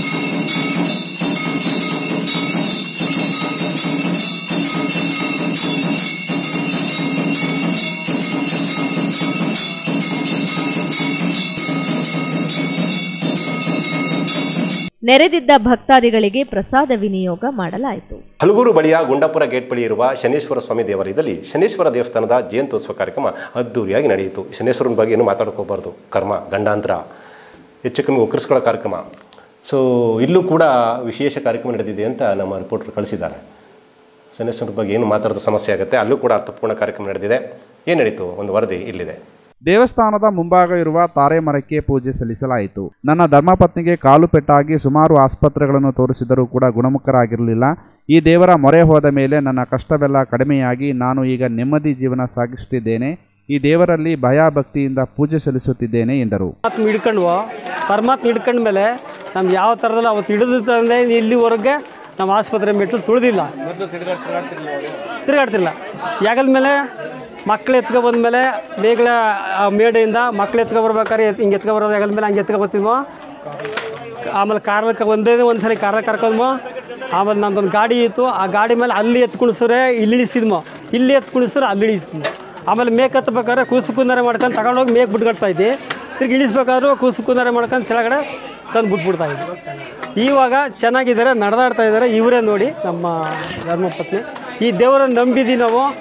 Speaker 6: ನೆರೆದಿದ್ದ ಭಕ್ತಾದಿಗಳಿಗೆ ಪ್ರಸಾದ ವಿನಿಯೋಗ ಮಾಡಲಾಯಿತು.
Speaker 1: ಹಲಗೂರು ಬಳಿಯ ಗುಂಡಾಪುರ ಗೇಟ್ ಬಳಿ ಇರುವ ಶನೇಶ್ವರ ಸ್ವಾಮಿ ದೇವಾಲಯದಲ್ಲಿ ಶನೇಶ್ವರ ದೇವಸ್ಥಾನದ ಜಯಂತ್ಯೋತ್ಸವ ಕಾರ್ಯಕ್ರಮ ಅದ್ದೂರಿಯಾಗಿ ನಡೆಯಿತು. ಶನೇಶ್ವರನ ಬಗ್ಗೆ ಏನು ಮಾತಾಡ್ಕೋಬಾರ್ದು, ಕರ್ಮ ಗಂಡಾಂತರ ಹೆಚ್ಚು ಕಮ್ಮಿ ಒಕ್ಕರಿಸ್ಕೊಳ್ಳೋ ಕಾರ್ಯಕ್ರಮ. ಸೊ ಇಲ್ಲೂ ಕೂಡ ವಿಶೇಷ ಕಾರ್ಯಕ್ರಮ ನಡೆದಿದೆ ಅಂತ ನಮ್ಮ ರಿಪೋರ್ಟರ್ ಕಳಿಸಿದ್ದಾರೆ. ಶನೇಶ್ವರನ ಬಗ್ಗೆ ಏನು ಮಾತಾಡೋದು ಸಮಸ್ಯೆ ಆಗುತ್ತೆ. ಅಲ್ಲೂ ಕೂಡ ಅರ್ಥಪೂರ್ಣ ಕಾರ್ಯಕ್ರಮ ನಡೆದಿದೆ. ಏನು ನಡೀತು ಒಂದು ವರದಿ ಇಲ್ಲಿದೆ.
Speaker 2: ದೇವಸ್ಥಾನದ ಮುಂಭಾಗ ಇರುವ ತಾರೆ ಮರಕ್ಕೆ ಪೂಜೆ ಸಲ್ಲಿಸಲಾಯಿತು. ನನ್ನ ಧರ್ಮಪತ್ನಿಗೆ ಕಾಲು ಪೆಟ್ಟಾಗಿ ಸುಮಾರು ಆಸ್ಪತ್ರೆಗಳನ್ನು ತೋರಿಸಿದರೂ ಕೂಡ ಗುಣಮುಖರಾಗಿರಲಿಲ್ಲ. ಈ ದೇವರ ಮೊರೆ ಹೋದ ಮೇಲೆ ನನ್ನ ಕಷ್ಟವೆಲ್ಲ ಕಡಿಮೆಯಾಗಿ ನಾನು ಈಗ ನೆಮ್ಮದಿ ಜೀವನ ಸಾಗಿಸುತ್ತಿದ್ದೇನೆ. ಈ ದೇವರಲ್ಲಿ ಭಯ ಭಕ್ತಿಯಿಂದ ಪೂಜೆ ಸಲ್ಲಿಸುತ್ತಿದ್ದೇನೆ ಎಂದರು.
Speaker 15: ಪರಮಾತ್ಮ ಹಿಡ್ಕೊಂಡ ಮೇಲೆ ನಮ್ಗೆ ಯಾವ ಥರದಲ್ಲಿ ಅವತ್ತು ಹಿಡಿದು ತಂದೆ ಇಲ್ಲಿವರೆಗೆ ನಮ್ಮ ಆಸ್ಪತ್ರೆ ಮೆಟ್ಲು ತುಳಿದಿಲ್ಲ, ತಿರುಗಾಡ್ತಿಲ್ಲ. ಯಾಗದ ಮೇಲೆ ಮಕ್ಳು ಎತ್ಕೊ ಬಂದಮೇಲೆ ಬೇಗಲ ಮೇಡೆಯಿಂದ ಮಕ್ಳು ಎತ್ಕೊ ಬರ್ಬೇಕಾದ್ರೆ ಹಿಂಗೆ ಎತ್ಕೊ ಬರೋದು, ಯಾಗದ ಮೇಲೆ ಹಂಗೆ ಎತ್ಕೊ ಬರ್ತಿದ್ಮೋ. ಆಮೇಲೆ ಕಾರ್ಲಕ್ಕೆ ಒಂದೇ ಸಲ ಕಾರ್ಲ ಕರ್ಕೊಂಡ್ಮೋ. ಆಮೇಲೆ ನಂದೊಂದು ಗಾಡಿ ಇತ್ತು, ಆ ಗಾಡಿ ಮೇಲೆ ಅಲ್ಲಿ ಎತ್ತು ಕುಣಿಸಿದ್ರೆ ಇಲ್ಲಿ ಇಳಿಸ್ತಿದ್ಮೋ, ಇಲ್ಲಿ ಎತ್ತು ಕುಣಿಸಿದ್ರೆ ಅಲ್ಲಿ ಇಳಿಸ್ತಿದ್ಮೋ. ಆಮೇಲೆ ಮೇಕ್ ಹತ್ಬೇಕಾದ್ರೆ ಕೂಸು ಕುಂದರೆ ಮಾಡ್ಕೊಂಡು ತಗೊಂಡೋಗಿ ಮೇಕ್ ಬಿಟ್ಕೊಡ್ತಾ ಇದ್ದೆ. ತಿರ್ಗಿ ಇಳಿಸ್ಬೇಕಾದ್ರೂ ಕೂಸು ಕುಂದರೆ ಮಾಡ್ಕೊಂಡು ಕೆಳಗಡೆ ತಂದು ಬಿಟ್ಬಿಡ್ತಾ ಇದ್ವಿ. ಇವಾಗ ಚೆನ್ನಾಗಿದ್ದಾರೆ, ನಡೆದಾಡ್ತಾ ಇದ್ದಾರೆ. ಇವರೇ ನೋಡಿ ನಮ್ಮ ಧರ್ಮಪತ್ನಿ. ಈ ದೇವರನ್ನು ನಂಬಿದ್ದೀವಿ ನಾವು.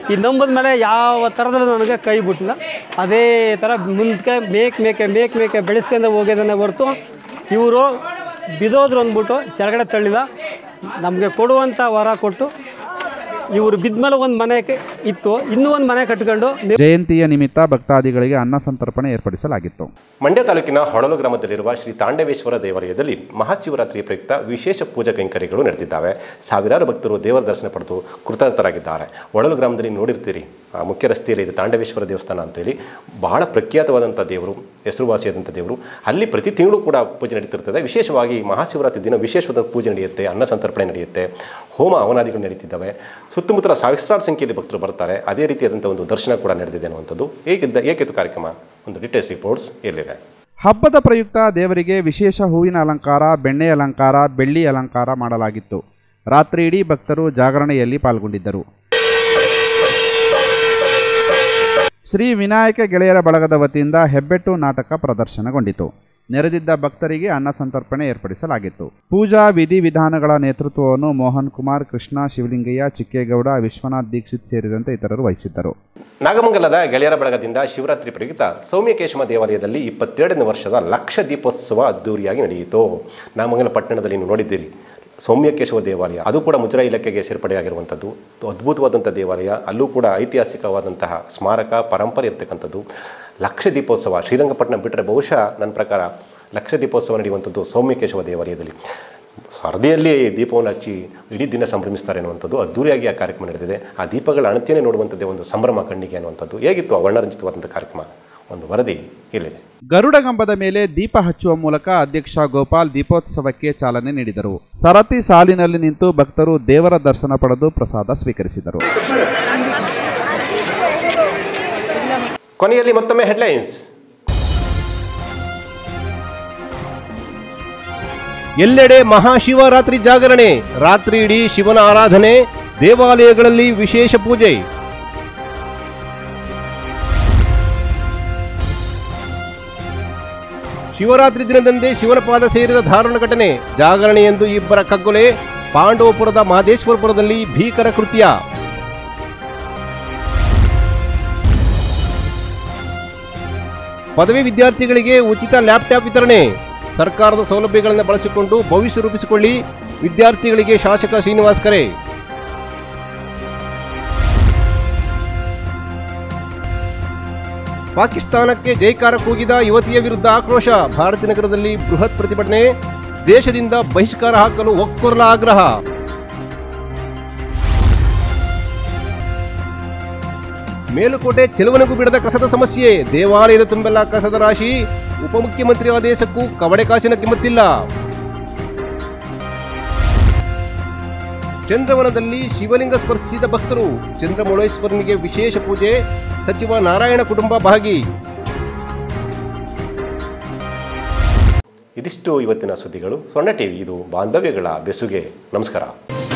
Speaker 15: ಈ ನಂಬಿದ ಮೇಲೆ ಯಾವ ಥರದಲ್ಲೂ ನನಗೆ ಕೈ ಬಿಟ್ಟಿಲ್ಲ. ಅದೇ ಥರ ಮುಂದಕ್ಕೆ ಮೇಕೆ ಬೆಳೆಸ್ಕೊಂಡು ಹೋಗೋದನ್ನೇ ಹೊರತು ಇವರು ಬಿದ್ದೋದ್ರು ಅಂದ್ಬಿಟ್ಟು ಕೆಳಗಡೆ ತಳ್ಳಿಲ್ಲ. ನಮಗೆ ಕೊಡುವಂಥ ವರ ಕೊಟ್ಟು ಇವರು ಬಿದ್ಮೇಲೆ ಒಂದು ಮನೆ ಇತ್ತು, ಇನ್ನೂ ಒಂದು ಮನೆ ಕಟ್ಕೊಂಡು.
Speaker 2: ಜಯಂತಿಯ ನಿಮಿತ್ತ ಭಕ್ತಾದಿಗಳಿಗೆ ಅನ್ನ ಸಂತರ್ಪಣೆ ಏರ್ಪಡಿಸಲಾಗಿತ್ತು.
Speaker 1: ಮಂಡ್ಯ ತಾಲೂಕಿನ ಹೊಳಲು ಗ್ರಾಮದಲ್ಲಿರುವ ಶ್ರೀ ತಾಂಡವೇಶ್ವರ ದೇವಾಲಯದಲ್ಲಿ ಮಹಾಶಿವರಾತ್ರಿ ಪ್ರಯುಕ್ತ ವಿಶೇಷ ಪೂಜಾ ಕೈಂಕರ್ಯಗಳು ನಡೆದಿದ್ದಾವೆ. ಸಾವಿರಾರು ಭಕ್ತರು ದೇವರ ದರ್ಶನ ಪಡೆದು ಕೃತಾರ್ಥರಾಗಿದ್ದಾರೆ. ಹೊಳಲು ಗ್ರಾಮದಲ್ಲಿ ನೋಡಿರ್ತೀರಿ, ಮುಖ್ಯ ರಸ್ತೆಯಲ್ಲಿ ಇದೆ ತಾಂಡವೇಶ್ವರ ದೇವಸ್ಥಾನ ಅಂತೇಳಿ, ಬಹಳ ಪ್ರಖ್ಯಾತವಾದಂಥ ದೇವರು, ಹೆಸರುವಾಸಿಯಾದಂಥ ದೇವರು. ಅಲ್ಲಿ ಪ್ರತಿ ತಿಂಗಳು ಕೂಡ ಪೂಜೆ ನಡೀತಿರ್ತದೆ. ವಿಶೇಷವಾಗಿ ಮಹಾಶಿವರಾತ್ರಿ ದಿನ ವಿಶೇಷವಾದ ಪೂಜೆ ನಡೆಯುತ್ತೆ, ಅನ್ನ ಸಂತರ್ಪಣೆ ನಡೆಯುತ್ತೆ, ಹೋಮ ಹವನಾದಿಗಳು ನಡೀತಿದ್ದಾವೆ. ಸುತ್ತಮುತ್ತಲ ಸಾವಿರಾರು ಸಂಖ್ಯೆಯಲ್ಲಿ ಭಕ್ತರು ಬರ್ತಾರೆ. ಅದೇ ರೀತಿಯಾದಂಥ ಒಂದು ದರ್ಶನ ಕೂಡ ನಡೆದಿದೆ ಅನ್ನುವಂಥದ್ದು ಏಕಿತ್ತು ಕಾರ್ಯಕ್ರಮ. ಒಂದು ಡೀಟೇಲ್ಸ್ ರಿಪೋರ್ಟ್ಸ್ ಎಲ್ಲಿದೆ.
Speaker 2: ಹಬ್ಬದ ಪ್ರಯುಕ್ತ ದೇವರಿಗೆ ವಿಶೇಷ ಹೂವಿನ ಅಲಂಕಾರ, ಬೆಣ್ಣೆ ಅಲಂಕಾರ, ಬೆಳ್ಳಿ ಅಲಂಕಾರ ಮಾಡಲಾಗಿತ್ತು. ರಾತ್ರಿ ಇಡೀ ಭಕ್ತರು ಜಾಗರಣೆಯಲ್ಲಿ ಪಾಲ್ಗೊಂಡಿದ್ದರು. ಶ್ರೀ ವಿನಾಯಕ ಗೆಳೆಯರ ಬಳಗದ ವತಿಯಿಂದ ಹೆಬ್ಬೆಟ್ಟು ನಾಟಕ ಪ್ರದರ್ಶನಗೊಂಡಿತು. ನೆರೆದಿದ್ದ ಭಕ್ತರಿಗೆ ಅನ್ನ ಸಂತರ್ಪಣೆ ಏರ್ಪಡಿಸಲಾಗಿತ್ತು. ಪೂಜಾ ವಿಧಿವಿಧಾನಗಳ ನೇತೃತ್ವವನ್ನು ಮೋಹನ್ ಕುಮಾರ್, ಕೃಷ್ಣ, ಶಿವಲಿಂಗಯ್ಯ, ಚಿಕ್ಕೇಗೌಡ, ವಿಶ್ವನಾಥ್ ದೀಕ್ಷಿತ್ ಸೇರಿದಂತೆ ಇತರರು ವಹಿಸಿದ್ದರು.
Speaker 1: ನಾಗಮಂಗಲದ ಗೆಳೆಯರ ಬಳಗದಿಂದ ಶಿವರಾತ್ರಿ ಪ್ರಯುಕ್ತ ಸೌಮ್ಯಕೇಶವ ದೇವಾಲಯದಲ್ಲಿ 22ನೇ ವರ್ಷದ ಲಕ್ಷ ದೀಪೋತ್ಸವ ಅದ್ದೂರಿಯಾಗಿ ನಡೆಯಿತು. ನಾಗಮಂಗಲ ಪಟ್ಟಣದಲ್ಲಿ ನೀವು ನೋಡಿದ್ದೀರಿ ಸೌಮ್ಯಕೇಶವ ದೇವಾಲಯ, ಅದು ಕೂಡ ಮುಜರಾಯಿ ಇಲಾಖೆಗೆ ಸೇರ್ಪಡೆಯಾಗಿರುವಂಥದ್ದು ಅದ್ಭುತವಾದಂಥ ದೇವಾಲಯ. ಅಲ್ಲೂ ಕೂಡ ಐತಿಹಾಸಿಕವಾದಂತಹ ಸ್ಮಾರಕ ಪರಂಪರೆ ಇರ್ತಕ್ಕಂಥದ್ದು. ಲಕ್ಷ ದೀಪೋತ್ಸವ ಶ್ರೀರಂಗಪಟ್ಟಣ ಬಿಟ್ಟರೆ ಬಹುಶಃ ನನ್ನ ಪ್ರಕಾರ ಲಕ್ಷ ದೀಪೋತ್ಸವ ನಡೆಯುವಂಥದ್ದು ಸೌಮ್ಯಕೇಶವ ದೇವಾಲಯದಲ್ಲಿ. ಹರದೆಯಲ್ಲಿ ದೀಪವನ್ನು ಹಚ್ಚಿ ಇಡೀ ದಿನ ಸಂಭ್ರಮಿಸ್ತಾರೆ ಅನ್ನುವಂಥದ್ದು ಅದ್ದೂರಿಯಾಗಿ ಆ ಕಾರ್ಯಕ್ರಮ ನಡೆದಿದೆ. ಆ ದೀಪಗಳ ಅಣತಿಯನ್ನೇ ನೋಡುವಂಥದ್ದೇ ಒಂದು ಸಂಭ್ರಮ ಕಣ್ಣಿಗೆ ಅನ್ನುವಂಥದ್ದು. ಹೇಗಿತ್ತು ಆ ವರ್ಣರಂಜಿತವಾದಂಥ ಕಾರ್ಯಕ್ರಮ? ಒಂದು ವರದಿ ಇಲ್ಲಿದೆ.
Speaker 2: ಗರುಡಗಂಬದ ಮೇಲೆ ದೀಪ ಹಚ್ಚುವ ಮೂಲಕ ಅಧ್ಯಕ್ಷ ಗೋಪಾಲ್ ದೀಪೋತ್ಸವಕ್ಕೆ ಚಾಲನೆ ನೀಡಿದರು. ಸರತಿ ಸಾಲಿನಲ್ಲಿ ನಿಂತು ಭಕ್ತರು ದೇವರ ದರ್ಶನ ಪಡೆದು ಪ್ರಸಾದ ಸ್ವೀಕರಿಸಿದರು.
Speaker 1: ಕೊನೆಯಲ್ಲಿ ಮತ್ತೊಮ್ಮೆ ಹೆಡ್ಲೈನ್ಸ್.
Speaker 16: ಎಲ್ಲೆಡೆ ಮಹಾಶಿವರಾತ್ರಿ ಜಾಗರಣೆ, ರಾತ್ರಿ ಇಡೀ ಶಿವನ ಆರಾಧನೆ, ದೇವಾಲಯಗಳಲ್ಲಿ ವಿಶೇಷ ಪೂಜೆ. ಶಿವರಾತ್ರಿ ದಿನದಂದೇ ಶಿವನ ಪಾದ ಸೇರಿದ ದಾರುಣ ಘಟನೆ, ಜಾಗರಣೆಯೆಂದು ಇಬ್ಬರ ಕಗ್ಗೊಲೆ, ಪಾಂಡವಪುರದ ಮಹದೇಶ್ವರಪುರದಲ್ಲಿ ಭೀಕರ ಕೃತ್ಯ. ಪದವಿ ವಿದ್ಯಾರ್ಥಿಗಳಿಗೆ ಉಚಿತ ಲ್ಯಾಪ್ಟಾಪ್ ವಿತರಣೆ, ಸರ್ಕಾರದ ಸೌಲಭ್ಯಗಳನ್ನು ಬಳಸಿಕೊಂಡು ಭವಿಷ್ಯ ರೂಪಿಸಿಕೊಳ್ಳಿ, ವಿದ್ಯಾರ್ಥಿಗಳಿಗೆ ಶಾಸಕ ಶ್ರೀನಿವಾಸ್ ಕರೆ. ಪಾಕಿಸ್ತಾನಕ್ಕೆ ಜೈಕಾರ ಕೂಗಿದ ಯುವತಿಯ ವಿರುದ್ಧ ಆಕ್ರೋಶ, ಭಾರತೀನಗರದಲ್ಲಿ ಬೃಹತ್ ಪ್ರತಿಭಟನೆ, ದೇಶದಿಂದ ಬಹಿಷ್ಕಾರ ಹಾಕಲು ಒಕ್ಕೊರಲ ಆಗ್ರಹ. ಮೇಲುಕೋಟೆ ಚೆಲುವನಿಗೂ ಬಿಡದ ಕಸದ ಸಮಸ್ಯೆ, ದೇವಾಲಯದ ತುಂಬೆಲ್ಲ ಕಸದ ರಾಶಿ, ಉಪಮುಖ್ಯಮಂತ್ರಿ ಆದೇಶಕ್ಕೂ ಕವಡೆ ಕಾಸಿನ ಕಿಮ್ಮತ್ತಿಲ್ಲ. ಚಂದ್ರವನದಲ್ಲಿ ಶಿವಲಿಂಗ ಸ್ಪರ್ಶಿಸಿದ ಭಕ್ತರು, ಚಂದ್ರಮೌಳೇಶ್ವರನಿಗೆ ವಿಶೇಷ ಪೂಜೆ, ಸಚಿವ ನಾರಾಯಣ ಕುಟುಂಬ ಭಾಗಿ.
Speaker 1: ಇದಿಷ್ಟು ಇವತ್ತಿನ ಸುದ್ದಿಗಳು. ಸ್ವರ್ಣ ಟಿವಿ, ಇದು ಬಾಂಧವ್ಯಗಳ ಬೆಸುಗೆ. ನಮಸ್ಕಾರ.